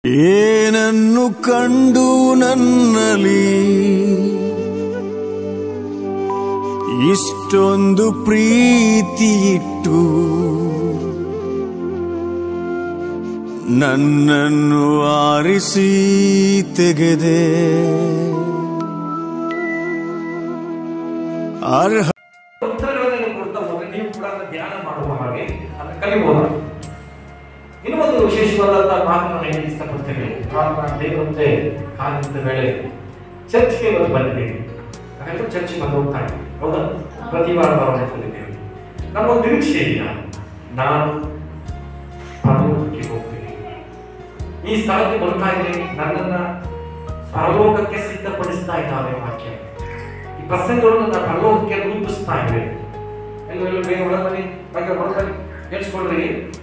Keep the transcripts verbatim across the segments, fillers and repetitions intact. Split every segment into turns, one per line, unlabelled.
ಏನನ್ನು ಕಂಡು ನನ್ನಲ್ಲಿ ಇಷ್ಟೊಂದು ಪ್ರೀತಿ ಇಟ್ಟು ನನ್ನನ್ನು ಆರಿಸಿ ತೆಗೆದೆ. ಅರ್ಹ
ಉತ್ತರಗಳನ್ನು ಕೊಡ್ತಾ ಹೋದ್ರೆ ನೀವು ಕೂಡ ಧ್ಯಾನ ಮಾಡುವ ಹಾಗೆ ಅದನ್ನು ಕಲಿಬಹುದು. ಇನ್ನೂ ಒಂದು ವಿಶೇಷವಾದಂತಹ ಮಾತನ್ನು ಹೇಳಿ ಇಷ್ಟಪಡ್ತೇನೆ. ನಾನು ದೇವರಂತೆ ಕಾಲಿದ್ದ ವೇಳೆ ಚರ್ಚ್ಗೆ ಇವತ್ತು ಬಂದಿದ್ದೇವೆ. ನಾವೆಲ್ಲರೂ ಚರ್ಚ್ಗೆ ಬಂದು ಹೋಗ್ತಾ ಇದ್ದೀವಿ, ಹೌದಾ? ಪ್ರತಿ ವಾರ ಬಂದಿದ್ದೇವೆ. ನಮ್ಮ ಒಂದು ನಿರೀಕ್ಷೆ ಇಲ್ಲ, ನಾನು ಪರಲೋಕಕ್ಕೆ ಹೋಗ್ತೀನಿ, ಈ ಸ್ಥಳಕ್ಕೆ ಬರ್ತಾ ಇದ್ದೇನೆ, ನನ್ನನ್ನ ಪರಲೋಕಕ್ಕೆ ಸಿದ್ಧಪಡಿಸ್ತಾ ಇದ್ದಾವೆ ವಾಕ್ಯ. ಈ ಪ್ರಸಂಗಗಳನ್ನು ನಾನು ಪರಲೋಕಕ್ಕೆ ರೂಪಿಸ್ತಾ ಇದ್ದೇವೆ. ಎಲ್ಲೋ ಎಲ್ಲೋ ಬೇಗ ಒಳಗಡೆ ಬಗ್ಗೆ ಒಳಗಡೆ ಹೇಳ್ಸ್ಕೊಳ್ರಿ.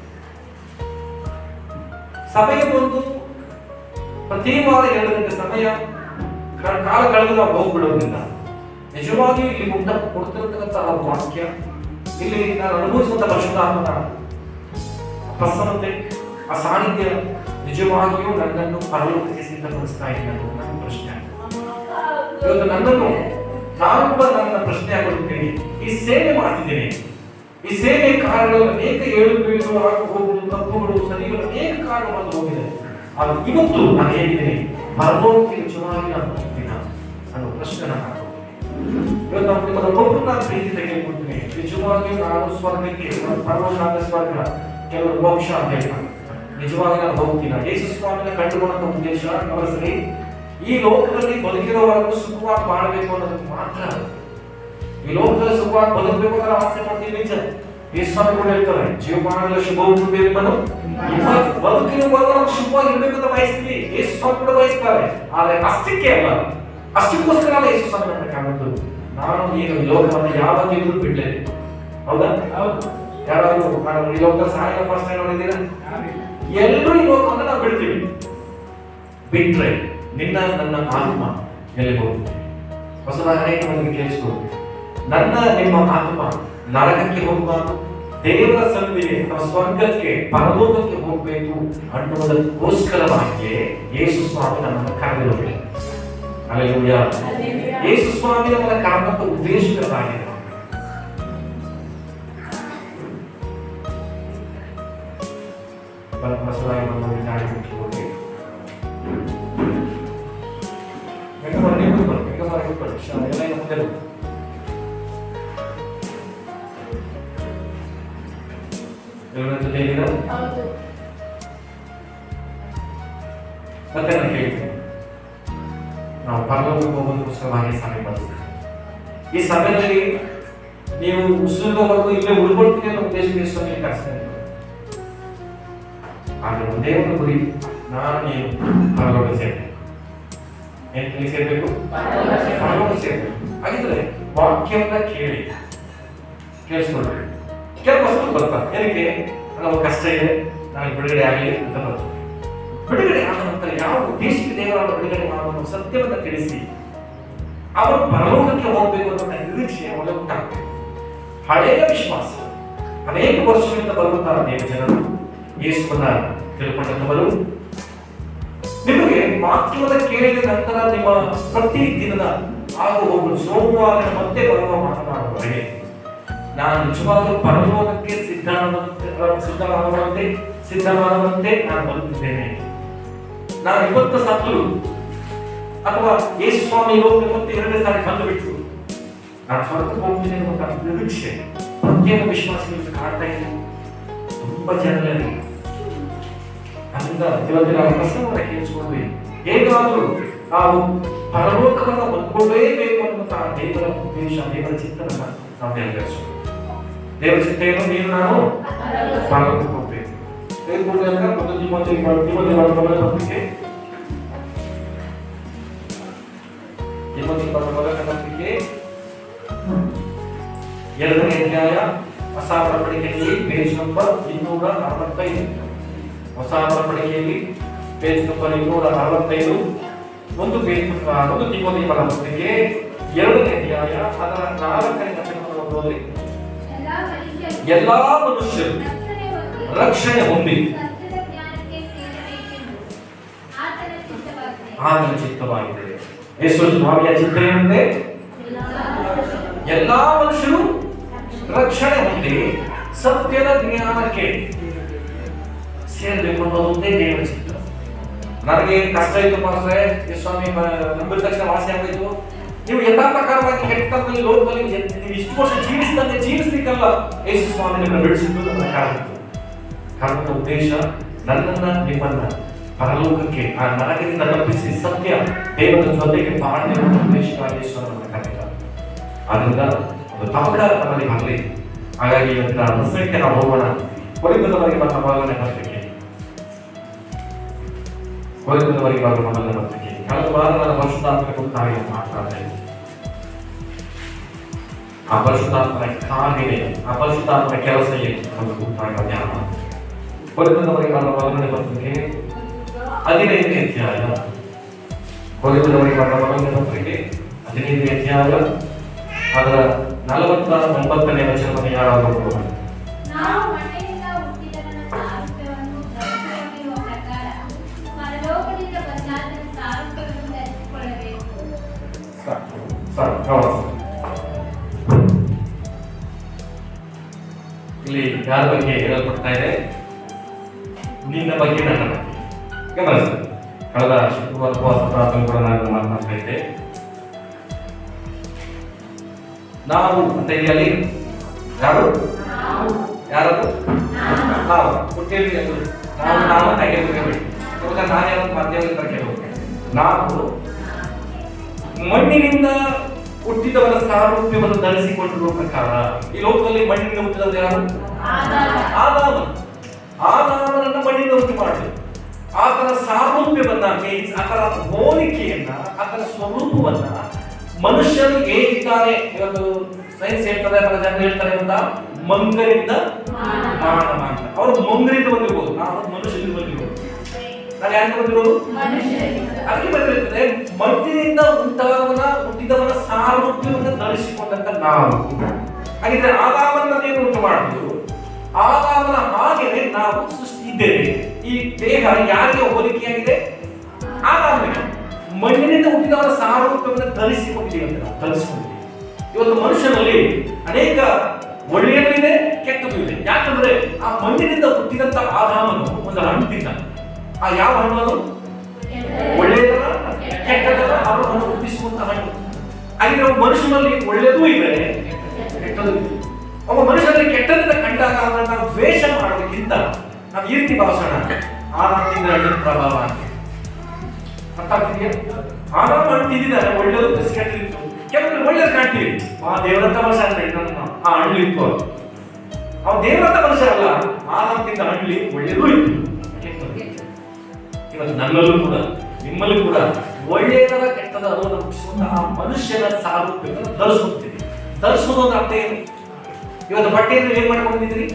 ಸಮಯ ಬಂದು ಪ್ರತಿ ವಾರ ಎರಡು ಗಂಟೆ ಸಮಯ ಕಾಲ ಕಳೆದು ನಾವು ಹೋಗ್ಬಿಡೋದ್ರಿಂದ ನಿಜವಾಗಿಯೂ ಇಲ್ಲಿ ಮುಂದೆ ಕೊಡ್ತಿರತಕ್ಕಂಥ ಆ ವಾಕ್ಯ, ಇಲ್ಲಿ ನಾನು ಅನುಭವಿಸುವಂತ ಪರಿಶುದ್ಧಾತ್ಮನ ಪ್ರಸನ್ನತೆ, ಆ ಸಾನ್ನಿಧ್ಯ ನಿಜವಾಗಿಯೂ ನನ್ನನ್ನು ಪರಲೋಕಕ್ಕೆ ಸಿದ್ಧಪಡಿಸ್ತಾ ಇದೆ ಅನ್ನೋದು ನನ್ನ ಪ್ರಶ್ನೆ. ಇವತ್ತು ನನ್ನನ್ನು ನಾನು ಕೂಡ ನನ್ನ ಪ್ರಶ್ನೆ ಆಗಿರುತ್ತೇನೆ. ಈ ಸೇವೆ ಮಾಡ್ತಿದ್ದೇನೆ, ಈ ಸೇವೆ ಕಾರ್ಯಗಳು ಅನೇಕ ಏಳು ಬೀಳು ಹಾಕಿ ಹೋಗುವುದು, ತಪ್ಪುಗಳು ಸರಿಗಳು ಅನೇಕ ಕಾರ್ಯಗಳು ಹೋಗಿದೆ. ಆದ್ರೆ ಇವತ್ತು ನಾನು ಹೇಗಿದ್ದೇನೆ, ಪರಲೋಕಕ್ಕೆ ನಿಜವಾಗಿ ನಾನು ಹೋಗ್ತೀನ ಅನ್ನೋ ಪ್ರಶ್ನೆ ನಾನು ಇವತ್ತು ನಾವು ನಿಮ್ಮನ್ನು ಒಬ್ಬೊಬ್ಬರನ್ನ ಪ್ರೀತಿ ತೆಗೆದುಕೊಳ್ತೀನಿ. ನಿಜವಾಗಿಯೂ ನಾನು ಸ್ವರ್ಗಕ್ಕೆ, ಪರಲೋಕ ಸ್ವರ್ಗ, ಕೆಲವರು ಮೋಕ್ಷ ಅಂತ ಹೇಳ್ತಾರೆ. ನಿಜವಾಗಿ ನಾನು ಹೋಗ್ತೀನ. ಯೇಸು ಸ್ವಾಮಿನ ಕಂಡುಕೊಂಡ ಉದ್ದೇಶ ಅವರ ಸರಿ ಈ ಲೋಕದಲ್ಲಿ ಬದುಕಿರೋವರೆಗೂ ಸುಖವಾಗಿ ಮಾಡಬೇಕು ಅನ್ನೋದಕ್ಕೆ ಮಾತ್ರ. ಈ ಲೋಕದಲ್ಲಿ ಸುಖವಾಗಿ ಬದುಕಬೇಕು ಅನ್ನೋ ಆಸೆ ಮಾಡ್ತೀವಿ, ನಿಜ. ಯೇಸು ಸ್ವಾಮಿ ಕೂಡ ಹೇಳ್ತಾರೆ, ಜೀವಮಾನಗಳ ಶುಭವನ್ನು ಬೇಕನ್ನು ಬದುಕಿರುವಾಗ ನಾವು ಶುಭವಾಗಿ ಇರಬೇಕು ಅಂತ ಬಯಸ್ತೀವಿ. ಯೇಸು ಸ್ವಾಮಿ ಕೂಡ ಬಯಸ್ತಾರೆ. ಆದ್ರೆ ಅಷ್ಟಕ್ಕೆ ಅಲ್ಲ, ಅಷ್ಟಕ್ಕೋಸ್ಕರ ಅಲ್ಲ ಯೇಸು ಸ್ವಾಮಿ ಅಂತ ಕಾಣುವುದು. ನಾನು ನೀನು ಈ ಲೋಕವನ್ನು ಯಾವಾಗಿದ್ರು ಬಿಡ್ಲೇನೆ, ಹೌದಾ? ಯಾರಾದ್ರೂ ನಾನು ಈ ಲೋಕದ ಸಹಾಯ ಪ್ರಶ್ನೆ ನೋಡಿದ್ದೀರಾ? ಎಲ್ಲರೂ ಈ ಲೋಕವನ್ನು ನಾವು ಬಿಡ್ತೀವಿ. ಬಿಟ್ರೆ ನಿನ್ನ ನನ್ನ ಆತ್ಮ ಎಲ್ಲಿ ಹೋಗುತ್ತೆ? ಹೊಸದಾಗಿ ಅನೇಕ ಮಂದಿಗೆ ಕೇಳಿಸ್ಕೊಳ್ತೀವಿ, ನನ್ನ ನಿಮ್ಮ ಆತ್ಮ ನರಕಕ್ಕೆ ಹೋಗಬಾರ್ದು, ದೇವರ ಸನ್ನಿಧಿಗೆ ಅಥವಾ ಸ್ವರ್ಗಕ್ಕೆ, ಪರಲೋಕಕ್ಕೆ ಹೋಗಬೇಕು ಅನ್ನುವುದಕ್ಕೋಸ್ಕರವಾಗಿ ಯೇಸು ಸ್ವಾಮಿ ನಮ್ಮನ್ನು ಕರೆದಿರುವುದಿಲ್ಲ. ಹಲ್ಲೆಲೂಯಾ. ಯೇಸು ಸ್ವಾಮಿ ನಮ್ಮನ್ನು ಕರೆದಂತ ಉದ್ದೇಶಗಳಾಗಿದೆ. ಹೊಸದಾಗಿ ನಮ್ಮ ವಿಚಾರ ಹೋಗ್ಬೇಕು. ಮತ್ತೆ ನಾನು ಹೇಳ್ತೀನಿ, ನಾವು ಪರಲೋಕಕ್ಕೆ ಹೋಗೋದಕ್ಕೋಸ್ಕರವಾಗಿ ಸಮಯ ಬಳಸ್ತೀವಿ. ಈ ಸಮಯದಲ್ಲಿ ನೀವು ಉಸಿರುವರೆಗೂ ಇಲ್ಲೇ ಉಳ್ಕೊಳ್ತೀನಿ ಅನ್ನೋ ಉದ್ದೇಶಕ್ಕೆ ಸ್ವಾಮಿ ಕರೆಸ್ತಾ ಇದ್ದಾರೆ. ಆದ್ರೆ ಒಂದೇ ಒಂದು ಗುರಿ, ನಾನು ನೀನು ಪರಲೋಕ ಸೇರ್ಬೇಕು. ಏನ್ ಸೇರ್ಬೇಕು? ಪರಲೋಕ ಸೇರ್ಬೇಕು. ಹಾಗಿದ್ರೆ ವಾಕ್ಯವನ್ನ ಕೇಳಿ ಕೇಳಿಸ್ಕೊಳ್ರಿ. ಕೆಲವಷ್ಟು ಬರ್ತಾರೆ, ಏನಕ್ಕೆ? ನಮಗೆ ಕಷ್ಟ ಇದೆ, ನನಗೆ ಬಿಡುಗಡೆ ಆಗಲಿ ಅಂತ ಬರ್ತದೆ. ಬಿಡುಗಡೆ ಆದ ನಂತರ ಯಾವ ಉದ್ದೇಶಕ್ಕೆ ದೇವರನ್ನು ಬಿಡುಗಡೆ ಮಾಡುವ ಸತ್ಯವನ್ನ ತಿಳಿಸಿ ಅವರು ಪರಲೋಕಕ್ಕೆ ಹೋಗಬೇಕು ಅನ್ನೋ ನಿರೀಕ್ಷೆ ಅವರಿಗೆ ಉಂಟಾಗ್ತದೆ. ಹಳೆಯ ವಿಶ್ವಾಸ ಅನೇಕ ವರ್ಷಗಳಿಂದ ಬರುತ್ತಾರೆ ಅನೇಕ ಜನರು ಯೇಸುವನ್ನ ತಿಳ್ಕೊಂಡವರು. ನಿಮಗೆ ವಾಕ್ಯವನ್ನ ಕೇಳಿದ ನಂತರ ನಿಮ್ಮ ಪ್ರತಿ ದಿನದ ಆಗು ಹೋಗಲು ಸೋಮವಾರ ಮತ್ತೆ ಬರುವ ಮಾತನಾಡುವವರೆಗೆ ನಾನು ನಿಜವಾಗ್ಲೂ ಪರಲೋಕಕ್ಕೆ ಸಿದ್ಧನಾದಂತೆ ಸಿದ್ಧವಾಗುವಂತೆ ಸಿದ್ಧವಾಗುವಂತೆ ನಾನು ಬದುಕಿದ್ದೇನೆ. ನಾನು ಇವತ್ತು ಸತ್ತು ಅಥವಾ ಯೇಸು ಸ್ವಾಮಿ ಲೋಕಕ್ಕೆ ಮತ್ತೆ ಎರಡನೇ ಸಾರಿ ಬಂದು ಬಿಟ್ಟು ನಾನು ಸ್ವರ್ಗಕ್ಕೆ ಹೋಗ್ತೀನಿ ಅನ್ನುವಂತ ನಿರೀಕ್ಷೆ ಪ್ರತ್ಯೇಕ ವಿಶ್ವಾಸಗಳಿಗೆ ಕಾಡ್ತಾ ಇದೆ ತುಂಬಾ ಜನರಲ್ಲಿ. ಅದರಿಂದ ಇವತ್ತಿನ ಪ್ರಸಂಗವನ್ನು ಕೇಳಿಸಿಕೊಂಡ್ವಿ. ಹೇಗಾದರೂ ನಾವು ಪರಲೋಕವನ್ನು ಹೊಂದ್ಕೊಳ್ಳೇಬೇಕು ಅನ್ನುವಂತಹ ದೇವರ ಉದ್ದೇಶ, ದೇವರ ಚಿತ್ತವನ್ನು ನಾವು ನೆರವೇರಿಸೋಣ. ದೇವರ ಚಿಂತೆಯನ್ನು ನೀನು ನಾನು ಪರಲೋಕಕ್ಕೆ ಹೋಗ್ಬೇಕು. ಒಂದು ತಿಮೋಥಿ ತಿಮೋಥಿ ಮೊದಲ ಪತ್ರಿಕೆ ತಿಮೋಥಿ ಮೊದಲ ಪತ್ರಿಕೆ ಎರಡನೇ ಅಧ್ಯಾಯ ಹೊಸ ಒಡಂಬಡಿಕೆಯಲ್ಲಿ ಪೇಜ್ ನಂಬರ್ ಇನ್ನೂರ ಅರವತ್ತೈದು. ಹೊಸ ಒಡಂಬಡಿಕೆಯಲ್ಲಿ ಪೇಜ್ ನಂಬರ್ ಇನ್ನೂರ ಅರವತ್ತೈದು. ಒಂದು ಪೇಜ್ ಒಂದು ತಿಮೋಥಿ ಮೊದಲ ಪತ್ರಿಕೆ ಎರಡನೇ ಅಧ್ಯಾಯ ಅದರ ನಾಲ್ಕನೇ ವಚನವನ್ನು ಓದಿ. ಎಲ್ಲಾ ಮನುಷ್ಯರು ರಕ್ಷಣೆ ಹೊಂದಿ ಆತನ ಚಿತ್ತವಾಗಿದೆ. ಯೇಸು ಸ್ವಾಮಿಯ ಚಿತ್ತ ಏನಂತೆ? ಎಲ್ಲಾ ಮನುಷ್ಯರು ರಕ್ಷಣೆ ಹೊಂದಿ ಸತ್ಯದ ಜ್ಞಾನಕ್ಕೆ ಸೇರಬೇಕು ಅನ್ನೋದೇ ದೇವರ ಚಿತ್ತ. ನನಗೆ ಕಷ್ಟ ಇತ್ತು ಮಾಸ್ಟ್ರೆ, ಸ್ವಾಮಿ ನಂಬಿದ ತಕ್ಷಣ ವಾಸಿ ಆಗಬೇಕು. ನೀವು ಯಥಾ ಪ್ರಕಾರವಾಗಿ ಕೆಟ್ಟದಲ್ಲಿ ಲೋಕದಲ್ಲಿ ನೀವು ಇಷ್ಟು ವರ್ಷ ಜೀವಿಸಿದಂತೆ ಜೀವಿಸ್ಲಿಕ್ಕಲ್ಲ ಯೇಸು ಸ್ವಾಮಿ ನಿಮ್ಮನ್ನು ಬಿಡಿಸಿದ್ದು ನನ್ನ ಕಾರಣ. ಕಾರಣದ ಉದ್ದೇಶ ನನ್ನನ್ನ ನಿಮ್ಮನ್ನ ಪರಲೋಕಕ್ಕೆ ಆ ನರಕದಿಂದ ತಪ್ಪಿಸಿ ಸತ್ಯ ದೇವರ ಜೊತೆಗೆ ಬಾಳ್ವೆ ಉದ್ದೇಶವಾಗಿ ಯೇಸುವನ್ನು ಕರೆಯುತ್ತಾರೆ. ಆದ್ರಿಂದ ಒಂದು ತಪ್ಪಡ ನಮ್ಮಲ್ಲಿ ಬರಲಿ. ಹಾಗಾಗಿ ಇವತ್ತಿನ ಪ್ರಸಂಗಕ್ಕೆ ನಾವು ಹೋಗೋಣ. ಕೊರಿಂಥದವರಿಗೆ ಬರೆದ ಮೊದಲನೇ ಪತ್ರಿಕೆ, ಕೊರಿಂಥದವರಿಗೆ ಬರೆದ ಮೊದಲನೇ ಪತ್ರಿಕೆ. ಕಳೆದ ವಾರ ನನ್ನ ಪರಿಶುದ್ಧಾತ್ಮನ ಕುರಿತು ಹಾಗೆ ಮಾತಾಡ್ತಾ ಇದ್ದೆ. ಆ ಪರಿಶುದ್ಧಾತ್ಮನ ಕಾರ್ಯವೇ, ಆ ಪರಿಶುದ್ಧಾತ್ಮನ ಕೆಲಸ ಏನು ಅನ್ನೋದು ಕುರಿತಾಗಿ ಧ್ಯಾನ ಮಾಡ್ತೀವಿ. ಕೊರಿಂಥದವರಿಗೆ ಬರೆದ ಮೊದಲನೇ ಪತ್ರಿಕೆ ಹದಿನೈದನೇ ಅಧ್ಯಾಯ, ಕೊರಿಂಥದವರಿಗೆ ಬರೆದ ಮೊದಲನೇ ಪತ್ರಿಕೆ ಹದಿನೈದನೇ ಅಧ್ಯಾಯ ಅದರ ನಲವತ್ತ ಒಂಬತ್ತನೇ ವಚನವನ್ನು ಯಾರಾದರೂ ಕೊಡೋಣ. ಇಲ್ಲಿ ಯಾರ ಬಗ್ಗೆ ಹೇಳಲ್ಪಡ್ತಾ ಇದೆ? ನಿನ್ನ ಬಗ್ಗೆ, ನನ್ನ ಬಗ್ಗೆ. ಗಮನಿಸಿ, ಕಳೆದ ಶುಕ್ರವಾರ ಉಪವಾಸ ಪ್ರಾರ್ಥನೆ ಕೂಡ ನಾನು ಮಾತನಾಡ್ತಾ ಇದ್ದೆ. ನಾವು ಅಂತ ಇದೆಯಲ್ಲಿ ಯಾರು ಯಾರದು ನಾವು ಹುಟ್ಟಿಯಲ್ಲಿ ನಾವು ನಾವು ತೆಗೆದುಕೊಳ್ಳಿ. ಇವಾಗ ನಾನು ಯಾರು ಮಾಧ್ಯಮದಿಂದ ಕೇಳಬೇಕು. ನಾವು ಮಣ್ಣಿನಿಂದ ಹುಟ್ಟಿದವರ ಸಾರೂಪ್ಯವನ್ನು ಧರಿಸಿಕೊಂಡಿರುವ ಪ್ರಕಾರ ಈ ಲೋಕದಲ್ಲಿ ಮಣ್ಣಿನಿಂದ ಹುಟ್ಟಿದವರು ಯಾರು? ಆದಾಮ. ಆದಾಮನನ್ನ ಮಣ್ಣಿನಿಂದ ಹುಟ್ಟಿ ಮಾಡಲಿ. ಆತನ ಸಾರೂಪ್ಯವನ್ನ, ಮೀನ್ಸ್ ಆತನ ಹೋಲಿಕೆಯನ್ನ, ಆತನ ಸ್ವರೂಪವನ್ನ ಮನುಷ್ಯನು ಹೇಗಿದ್ದಾನೆ ಇವತ್ತು ಸೈನ್ಸ್ ಹೇಳ್ತಾರೆ, ಪಲ ಜನ ಹೇಳ್ತಾರೆ ಅಂತ ಮಂಗರಿಂದ ಮಾನವ ಅಂತ. ಅವರು ಮಂಗರಿಂದ ಬಂದಿರ್ಬೋದು, ನಾವು ಮನುಷ್ಯರಿಂದ ಬಂದಿರ್ಬೋದು. ನಾನು ಯಾಕೆ ಬಂದಿರೋದು? ಅದಕ್ಕೆ ಬಂದಿರ್ತದೆ ಮಣ್ಣಿನಿಂದ ಉಂಟಾದವನ ಹುಟ್ಟಿದವನ ಸಾರೂಪ್ಯವನ್ನು ಧರಿಸಿಕೊಂಡಂತ ನಾವು. ಹಾಗಿದ್ರೆ ಆದಾಮನನ್ನೇನು ಉಂಟು ಮಾಡುವುದು? ಆದಾಮನ ಹಾಗೆಯೇ ನಾವು ಸೃಷ್ಟಿ ಇದ್ದೇವೆ. ಈ ದೇಹ ಯಾರಿಗೆ ಹೋಲಿಕೆಯಾಗಿದೆ? ಆದಾಮನಿಗೆ. ಮಣ್ಣಿನಿಂದ ಹುಟ್ಟಿದವರ ಸಾರೂಪ್ಯವನ್ನು ಧರಿಸಿಕೊಂಡಿದ್ದೀವಿ ಅಂತ ನಾವು ಧರಿಸಿಕೊಂಡಿದ್ದೀವಿ. ಇವತ್ತು ಮನುಷ್ಯನಲ್ಲಿ ಅನೇಕ ಒಳ್ಳೆಯದು ಇದೆ, ಕೆಟ್ಟದ್ದು ಇದೆ. ಯಾಕಂದ್ರೆ ಆ ಮಣ್ಣಿನಿಂದ ಹುಟ್ಟಿದಂತ ಆದಾಮನು ಒಂದು ಹಣ್ಣು ತಿಂದ. ಆ ಯಾವ ಹಣ್ಣು ಅದು? ಒಳ್ಳೆಯದಲ್ಲ ಕೆಟ್ಟದಲ್ಲ, ಅವರನ್ನು ಹುಟ್ಟಿಸುವಂತ ಹಣ್ಣು. ಹಾಗೆ ಮನುಷ್ಯನಲ್ಲಿ ಒಳ್ಳೆಯದೂ ಇದೆ, ಕೆಟ್ಟದ್ದು ಇದೆ. ಒಬ್ಬ ಮನುಷ್ಯನಲ್ಲಿ ಕೆಟ್ಟದನ್ನ ಕಂಡಾಗ ಅವರನ್ನ ನಾವು ದ್ವೇಷ ಮಾಡೋದಕ್ಕಿಂತ ನಾವು ಈ ರೀತಿ ಭಾಷಣ ಆದಾಮದಿಂದ ಹಣ್ಣಿನ ಪ್ರಭಾವ ಅಂತ ಅರ್ಥ ಆಗ್ತಿದೆಯಾ? ಆದಾಮ ಹಣ್ಣು ತಿಂದಿದ್ದಾರೆ, ಒಳ್ಳೆಯದು ಕೆಟ್ಟದಿತ್ತು. ಕೆಲವರು ಒಳ್ಳೆಯದು ಕಾಣ್ತೀವಿ, ಆ ದೇವರಂತ ಮನುಷ್ಯ ಅಂತ ಆ ಹಣ್ಣು ಇತ್ತು. ಅವ್ನು ದೇವರಂತ ಮನುಷ್ಯ ಅಲ್ಲ, ಆದಾಮದಿಂದ ಹಣ್ಣು ಒಳ್ಳೆಯದೂ ಇತ್ತು, ಕೆಟ್ಟದ್ದು. ಇವತ್ತು ನನ್ನಲ್ಲೂ ಕೂಡ ನಿಮ್ಮಲ್ಲೂ ಕೂಡ ಒಳ್ಳೆಯದರ ಕೆಟ್ಟದ ಅದನ್ನು ಹುಟ್ಟಿಸುವಂತಹ ಆ ಮನುಷ್ಯನ ಸಾರೂಪ್ಯವನ್ನು ಧರಿಸುತ್ತೀವಿ. ಧರಿಸುವುದು ಒಂದು ಅರ್ಥ ಏನು? ಇವತ್ತು ಬಟ್ಟೆಯನ್ನು ಏನ್ ಮಾಡ್ಕೊಂಡಿದ್ದೀರಿ?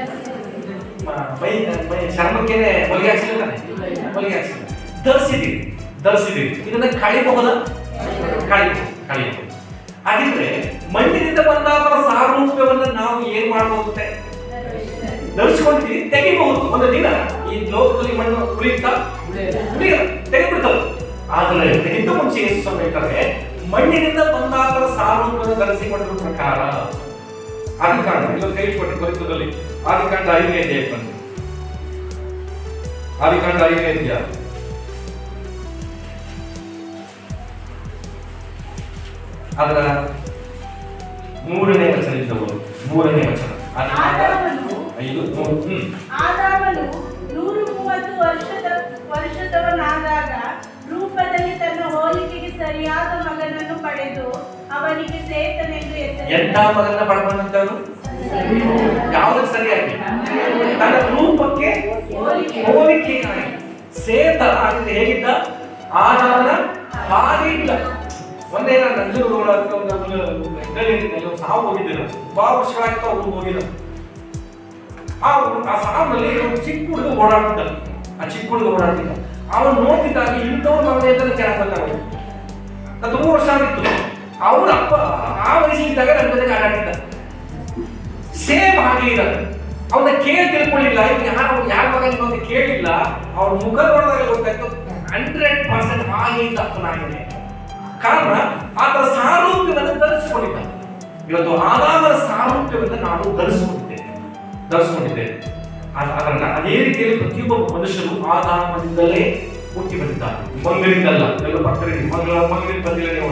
ಮೈ ಮೈ ಚರ್ಮಕ್ಕೇನೆ ಹೊಲಿಗೆ ಹಾಕ್ಸಿಲ್ಲ, ಹೊಲಿಗೆ ಹಾಕ್ಸಿಲ್ಲ, ಧರಿಸಿದ್ದೀರಿ ಧರಿಸಿದ್ದೀರಿ ಇದನ್ನ ಕಳಿಬಹುದ? ಕಳಿ ಕಳಿಬಹುದು. ಹಾಗಿದ್ರೆ ಮಣ್ಣಿನಿಂದ ಬಂದಾದ ಸಾರೂಪ್ಯವನ್ನು ನಾವು ಏನ್ ಮಾಡಬಹುದಂತೆ? ಧರಿಸಿಕೊಂಡಿದ್ದೀವಿ, ತೆಗಿಬಹುದು. ಒಂದು ದಿನ ಈ ಲೋಕದಲ್ಲಿ ಮಣ್ಣು ಉಳಿಯುತ್ತಾ? ಉಳಿಯಲ್ಲ, ತೆಗೆದ್ಬಿಡ್ತದೆ. ಆದರೆ ತೆಗೆದ ಮುಂಚೆ ಯೇಸು ಹೇಳ್ತಾರೆ, ಮಣ್ಣಿನಿಂದ ಬಂದಾದ ಸಾರೂಪ್ಯವನ್ನು ಧರಿಸಿಕೊಂಡಿರುವ ಪ್ರಕಾರ. ಆದಿಕಾಂಡ ಇಲ್ಲೊಂದು ಕೈ ಕೊಟ್ಟು ಕೊರಿತದಲ್ಲಿ ಆದಿಕಾಂಡ ಐದನೇ ಅಧ್ಯಾಯ ಬಂದು ಆದಿಕಾಂಡ ಐದನೇ ಅಧ್ಯಾಯ ಅದರ ಮೂರನೇ ವಚನದಿಂದ ಮೂರನೇ ವಚನ ಐದು ಮೂರು.
ಆದಾಮನು ನೂರ ಮೂವತ್ತು ವರ್ಷದ ವರ್ಷದವನಾದಾಗ ರೂಪದಲ್ಲಿ ತನ್ನ ಹೋಲಿಕೆಗೆ ಸರಿಯಾದ ಮಗನನ್ನು ಪಡೆದು ಅವನಿಗೆ ಸೇತನೆಂದು ಹೆಸರು.
ಎಂತ ಮಗನ ಪಡ್ಕೊಂಡಂತವನು? ಯಾವ್ದಕ್ಕೆ ಸರಿಯಾಗಿ? ತನ್ನ ರೂಪಕ್ಕೆ ಹೋಲಿಕೆಯಾಗಿ. ಸೇತ ಆಗಿದ್ರೆ ಹೇಗಿದ್ದ? ಆದಾಮನ ಹಾಗೆ ಇಲ್ಲ. ಒಂದೇ ನಾನು ನಂಜನಗೂಡು ಒಂದು ಸಾವು ಹೋಗಿದ್ದಿಲ್ಲ, ಬಹಳ ವರ್ಷಗಳಾಗಿತ್ತು ಅವ್ರು ಹೋಗಿಲ್ಲ. ಆ ಸಾವಲ್ಲಿ ಚಿಕ್ಕ ಹುಡುಗ ಓಡಾಡ್ತಿದ್ದ. ಆ ಚಿಕ್ಕ ಹುಡುಗ ಓಡಾಡ್ತಿದ್ದ. ಅವನು ನೋಡ್ತಿದ್ದಾಗ ಇಂಥವ್ರು ಅವನೇ ಅಂತ ಚೆನ್ನಾಗಿ ಗೊತ್ತಾಗೋದು. ನಾನು ತುಂಬಾ ವರ್ಷ ಆಗಿತ್ತು. ಅವ್ರ ಅಪ್ಪ ಆ ವಯಸ್ಸಿದ್ದಾಗ ನನ್ನ ಜೊತೆಗೆ ಆಟಾಡ್ತಿದ್ದ. ಸೇಮ್ ಹಾಗೆ ಇರೋದು. ಅವನ್ನ ಕೇಳಿ ತಿಳ್ಕೊಳ್ಳಿಲ್ಲ, ಯಾರು ಯಾರ ಮಗ ಅಂತ ಕೇಳಿಲ್ಲ. ಅವ್ರ ಮುಖ ನೋಡಿದಾಗ ಗೊತ್ತಾಯ್ತು ಹಂಡ್ರೆಡ್ ಪರ್ಸೆಂಟ್ ಹಾಗೆ ಇದ್ದಾನೆ. ಕಾರಣ ಆತ ಸಾರೂಪ್ಯವನ್ನು ಧರಿಸಿಕೊಂಡಿದ್ದಾನೆ. ಇವತ್ತು ಆದಾಮನ ಸಾರೂಪ್ಯವನ್ನು ನಾವು ಧರಿಸಿಕೊಂಡಿದ್ದೇವೆ ಧರಿಸಿಕೊಂಡಿದ್ದೇವೆ ಅದನ್ನ ಅದೇ ರೀತಿಯಲ್ಲಿ ಪ್ರತಿಯೊಬ್ಬ ಮನುಷ್ಯರು ಆದಾಮದಿಂದಲೇ ಹುಟ್ಟಿ ಬಂದಿದ್ದಾನೆ, ಮಂಗನಿಂದಲ್ಲ. ಎಲ್ಲ ಪಕ್ಕದಲ್ಲಿ ಮಂಗಲ ಮಂಗನಿಂದ ಬಂದಿಲ್ಲ, ನೀವು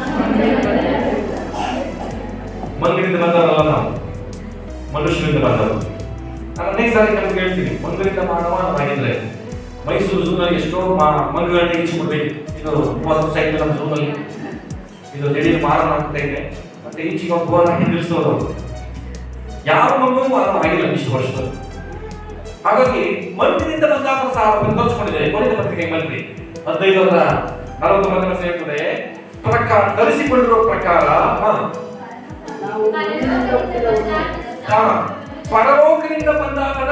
ಮಂಗನಿಂದ ಬಂದವರಲ್ಲ, ನಾವು ಮನುಷ್ಯನಿಂದ ಬಂದವರು. ನಾನು ಅನೇಕ ಸಾರಿ ನಮ್ಗೆ ಹೇಳ್ತೀನಿ, ಮಂಗನಿಂದ ಮಾನವನಾಗಿದ್ರೆ ಮೈಸೂರು ಝೂನಲ್ಲಿ ಎಷ್ಟೋ ಮಂಗಗಳನ್ನ ಈಚಿಕೊಡ್ಬೇಕು. ಇದು ಮೂವತ್ತು ವರ್ಷ ಆಯ್ತು ನಮ್ಮ ಝೂನಲ್ಲಿ, ಇದು ದಿಢೀರ್ ಮಾರಣ ಆಗ್ತಾ ಇದೆ. ಮತ್ತೆ ಈಚೆಗೆ ಒಂದು ಬೋರ್ ಹಾಕಿ ನಿಲ್ಲಿಸೋರು ಯಾವ ಮಂಗನೂ ಮಾರಣ ಆಗಿಲ್ಲ ಇಷ್ಟು ವರ್ಷದಲ್ಲಿ. ಹಾಗಾಗಿ ಮಣ್ಣಿನಿಂದ ಬಂದಾಗ ಸಹ ಬೆಂಬಲಿಸಿಕೊಂಡಿದ್ದಾರೆ. ಕೊನೆಯ ಪತ್ರಿಕೆ ಮಂತ್ರಿ ಹದಿನೈದರ ನಲವತ್ತೊಂಬತ್ತು ವರ್ಷ ಹೇಳ್ತದೆ, ಪ್ರಕಾರ ಧರಿಸಿಕೊಂಡಿರುವ ಪ್ರಕಾರ ಪರಲೋಕದಿಂದ ಬಂದಾಗನ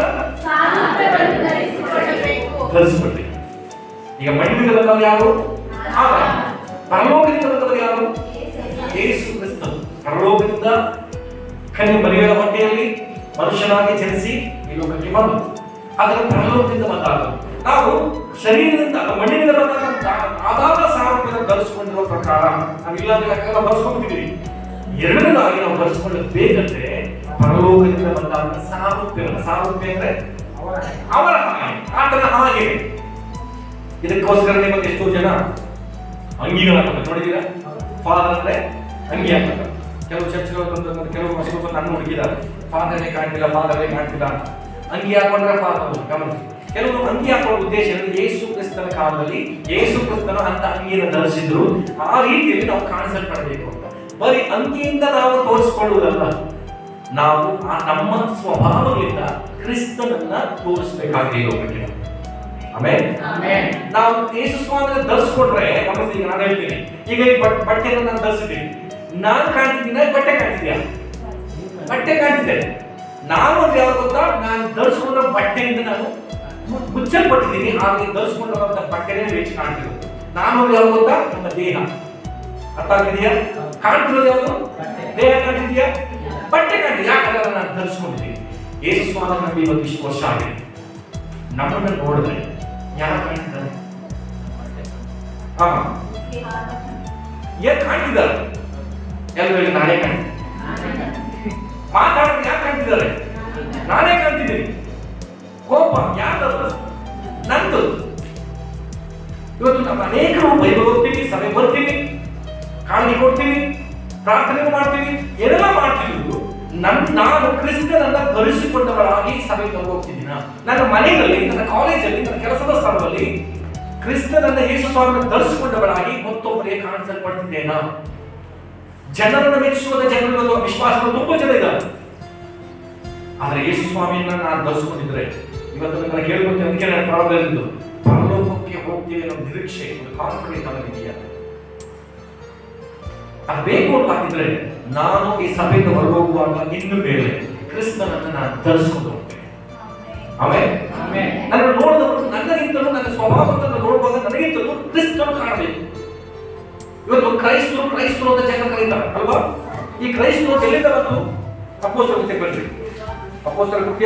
ಧರಿಸಿಕೊಳ್ಳಿ. ಈಗ ಮಣ್ಣಿನಿಂದ ಬಂದವರು ಯಾರು? ಆಗ ಪರಲೋಕದಿಂದ ಬಂದವರು ಯಾರು? ಯೇಸು ಕ್ರಿಸ್ತ. ಪರಲೋಕದಿಂದ ಕನ್ಯೆ ಮರಿಯಳ ಹೊಟ್ಟೆಯಲ್ಲಿ ಮನುಷ್ಯನಾಗಿ ಜನಿಸಿ ಈ ಲೋಕಕ್ಕೆ ಬಂದು ಅದರ ಪರಲೋಕದಿಂದ ಬಂದಾಗ ನಾವು ಶರೀರದಿಂದ ಮಣ್ಣಿನಿಂದ ಬಂದಾಗ ಆದಾಗ ಸಾರೂಪ್ಯವನ್ನು ಧರಿಸಿಕೊಂಡಿರುವ ಪ್ರಕಾರ ನಾವಿಲ್ಲಾಂದ್ರೆ ಧರಿಸ್ಕೊಂಡಿದ್ದೀವಿ. ಎರಡನೇದಾಗಿ ನಾವು ಧರಿಸಿಕೊಳ್ಳಬೇಕಂದ್ರೆ ಪರಲೋಕದಿಂದ ಬಂದಾಗ ಸಾರೂಪ್ಯವನ್ನು, ಸಾರೂಪ್ಯ ಅಂದ್ರೆ ಅವರ ಹಾಗೆ, ಆತನ ಹಾಗೆ. ಇದಕ್ಕೋಸ್ಕರ ನಿಮಗೆ ಎಷ್ಟೋ ಜನ ಅಂಗಿಗಳ ನೋಡಿದೀರ? ಫಾದರ್ ಅಂದ್ರೆ ಅಂಗಿ ಹಾಕ್ತಾರೆ. ಕೆಲವು ಚರ್ಚ್ಗಳು ಬಂದು ಕೆಲವು ಮಸೂರು ನನ್ನ ಹುಡುಕಿದ್ದಾರೆ, ಫಾದರೇ ಕಾಣ್ತಿಲ್ಲ ಫಾದರೇ ಕಾಣ್ತಿಲ್ಲ ಅಂಗಿ ಹಾಕೊಂಡ್ರೆ ಫಾದರ್. ಗಮನಿಸಿ, ಕೆಲವರು ಅಂಗಿ ಹಾಕುವ ಉದ್ದೇಶ ಯೇಸು ಕ್ರಿಸ್ತನ ಕಾಲದಲ್ಲಿ ಯೇಸು ಕ್ರಿಸ್ತನ ಅಂತ ಅಂಗಿಯನ್ನು ಧರಿಸಿದ್ರು. ಆ ರೀತಿಯಲ್ಲಿ ನಾವು ಕಾಣಿಸಲ್ಪಡಬೇಕು ಅಂತ. ಬರೀ ಅಂಗಿಯಿಂದ ನಾವು ತೋರಿಸಿಕೊಳ್ಳುವುದಲ್ಲ, ನಾವು ಆ ನಮ್ಮ ಸ್ವಭಾವಗಳಿಂದ ಕ್ರಿಸ್ತನನ್ನ ತೋರಿಸಬೇಕಾಗಿದೆ ಈ ಲೋಕಕ್ಕೆ. ಆಮೇಲೆ ನಾವು ಯೇಸು ಸ್ವಾಮಿನ ಧರಿಸ್ಕೊಂಡ್ರೆ, ಗಮನಿಸಿ, ಈಗ ನಾನು ಹೇಳ್ತೀನಿ, ಈಗ ಈ ಬಟ್ಟೆಯನ್ನು ನಾನು ಧರಿಸಿದ್ದೀನಿ, ನಾನು ಕಾಣ್ತಿದ್ದೀನ ಬಟ್ಟೆ ಕಾಣ್ತಿದ್ಯಾ? ಬಟ್ಟೆ ಕಾಣ್ತಿದೆ. ನಾನು ಅಂದ್ರೆ ಯಾವಾಗ ಗೊತ್ತಾ? ನಾನು ಧರಿಸ್ಕೊಂಡ ಬಟ್ಟೆಯಿಂದ ನಾನು ಮುಚ್ಚಲ್ಪಟ್ಟಿದ್ದೀನಿ. ಆದ್ರೆ ಧರಿಸ್ಕೊಂಡಿರುವಂತ ಬಟ್ಟೆನೇ ವೇಚ್ ಕಾಣ್ತಿರೋದು. ನಾನು ಅಂದ್ರೆ ಯಾವಾಗ ಗೊತ್ತಾ? ನಮ್ಮ ದೇಹ. ಅರ್ಥ ಆಗ್ತಿದೆಯಾ? ಕಾಣ್ತಿರೋದು ಯಾವುದು? ದೇಹ ಕಾಣ್ತಿದ್ಯಾ? ಬಟ್ಟೆ ಕಾಣ್ತಿದ್ಯಾ? ಯಾಕಂದ್ರೆ ನಾನು ಧರಿಸ್ಕೊಂಡಿದ್ದೀನಿ. ಯೇಸು ಸ್ವಾಮಿ ನಮಗೆ ಇವತ್ತು ಇಷ್ಟು ವರ್ಷ ಆಗಿದೆ. ನಮ್ಮನ್ನ ನೋಡಿದ್ರೆ ಯಾರು ಕಾಣ್ತಿದ್ದಾರೆ? ಹಾ, ಯಾರು ಕಾಣ್ತಿದ್ದಾರೆ? ಎಲ್ಲರೂ ನಾನೇ ಕಾಣ್ತೀನಿ. ಮಾತಾಡೋದು ಯಾರು ಕಾಣ್ತಿದ್ದಾರೆ? ನಾನೇ ಕಾಣ್ತಿದ್ದೀನಿ. ಕೋಪ ಯಾರ್ದು? ನಂದು. ಇವತ್ತು ನಮ್ಮ ಅನೇಕರು ಬೈಬಲ್ ಓದ್ತೀವಿ, ಸಭೆ ಬರ್ತೀವಿ, ಕಾಳಜಿ ಕೊಡ್ತೀವಿ, ಪ್ರಾರ್ಥನೆ ಮಾಡ್ತೀವಿ, ಏನೆಲ್ಲ ಮಾಡ್ತೀವಿ. ನನ್ ನಾನು ಕ್ರಿಸ್ತನನ್ನ ಧರಿಸಿಕೊಂಡವರಾಗಿ ಸಭೆಗೆ ಹೋಗ್ತಿದ್ದೀನ? ನನ್ನ ಮನೆಯಲ್ಲಿ, ನನ್ನ ಕಾಲೇಜಲ್ಲಿ, ನನ್ನ ಕೆಲಸದ ಸ್ಥಳದಲ್ಲಿ ಕ್ರಿಸ್ತನನ್ನ ಯೇಸು ಸ್ವಾಮಿಯನ್ನು ಧರಿಸಿಕೊಂಡವರಾಗಿ ಮತ್ತೊಬ್ಬರಿಗೆ ಕಾಣಿಸಲ್ಪಡ್ತಿದ್ದೇನಾ? ಜನರನ್ನು ಮೆಚ್ಚಿಸುವ ಜನರ ವಿಶ್ವಾಸಗಳು ತುಂಬಾ ಜನ ಇದ್ದಾರೆ. ಆದ್ರೆ ಯೇಸು ಸ್ವಾಮಿಯನ್ನ ನಾನು ಧರಿಸಿಕೊಂಡಿದ್ರೆ ಇವತ್ತು ನನ್ನ ಕೇಳ್ಕೊತೀನಿ, ಅದಕ್ಕೆ ನನ್ನ ಪ್ರಾಬ್ಲಮ್ ಇದ್ದು ಪರಲೋಕಕ್ಕೆ ಹೋಗ್ತೀವಿ ಅನ್ನೋ ನಿರೀಕ್ಷೆ, ಒಂದು ಕಾನ್ಫಿಡೆನ್ಸ್ ನಮಗಿದೆಯಾ? ಅದು ಬೇಕು ಅಂತ ಹಾಕಿದ್ರೆ ನಾನು ಈ ಸಭೆಯಿಂದ ಹೊರಗೋಗುವಾಗ ಇನ್ನು ಮೇಲೆ ಕ್ರಿಸ್ತನನ್ನ ನಾನು ಧರಿಸಿಕೊಂಡು ಹೋಗ್ತೇನೆ. ಆಮೇಲೆ ನನ್ನ ನೋಡಿದವರು ನನ್ನಗಿಂತಲೂ, ನನ್ನ ಸ್ವಭಾವವನ್ನು ನೋಡುವಾಗ ನನಗಿಂತಲೂ ಕ್ರಿಸ್ತನು ಕಾಣಬೇಕು. ಇವತ್ತು ಕ್ರೈಸ್ತರು ಕ್ರೈಸ್ತರು ಅಂತ ಜನ ಕರೀತಾರೆ ಅಲ್ವಾ? ಈ ಕ್ರೈಸ್ತರು ಎಲ್ಲಿಂದ ಬಂದು? ಅಪೊಸ್ತಲರ ಕೃತ್ಯ ಬರ್ರಿ, ಅಪೊಸ್ತಲರ ಕೃತ್ಯ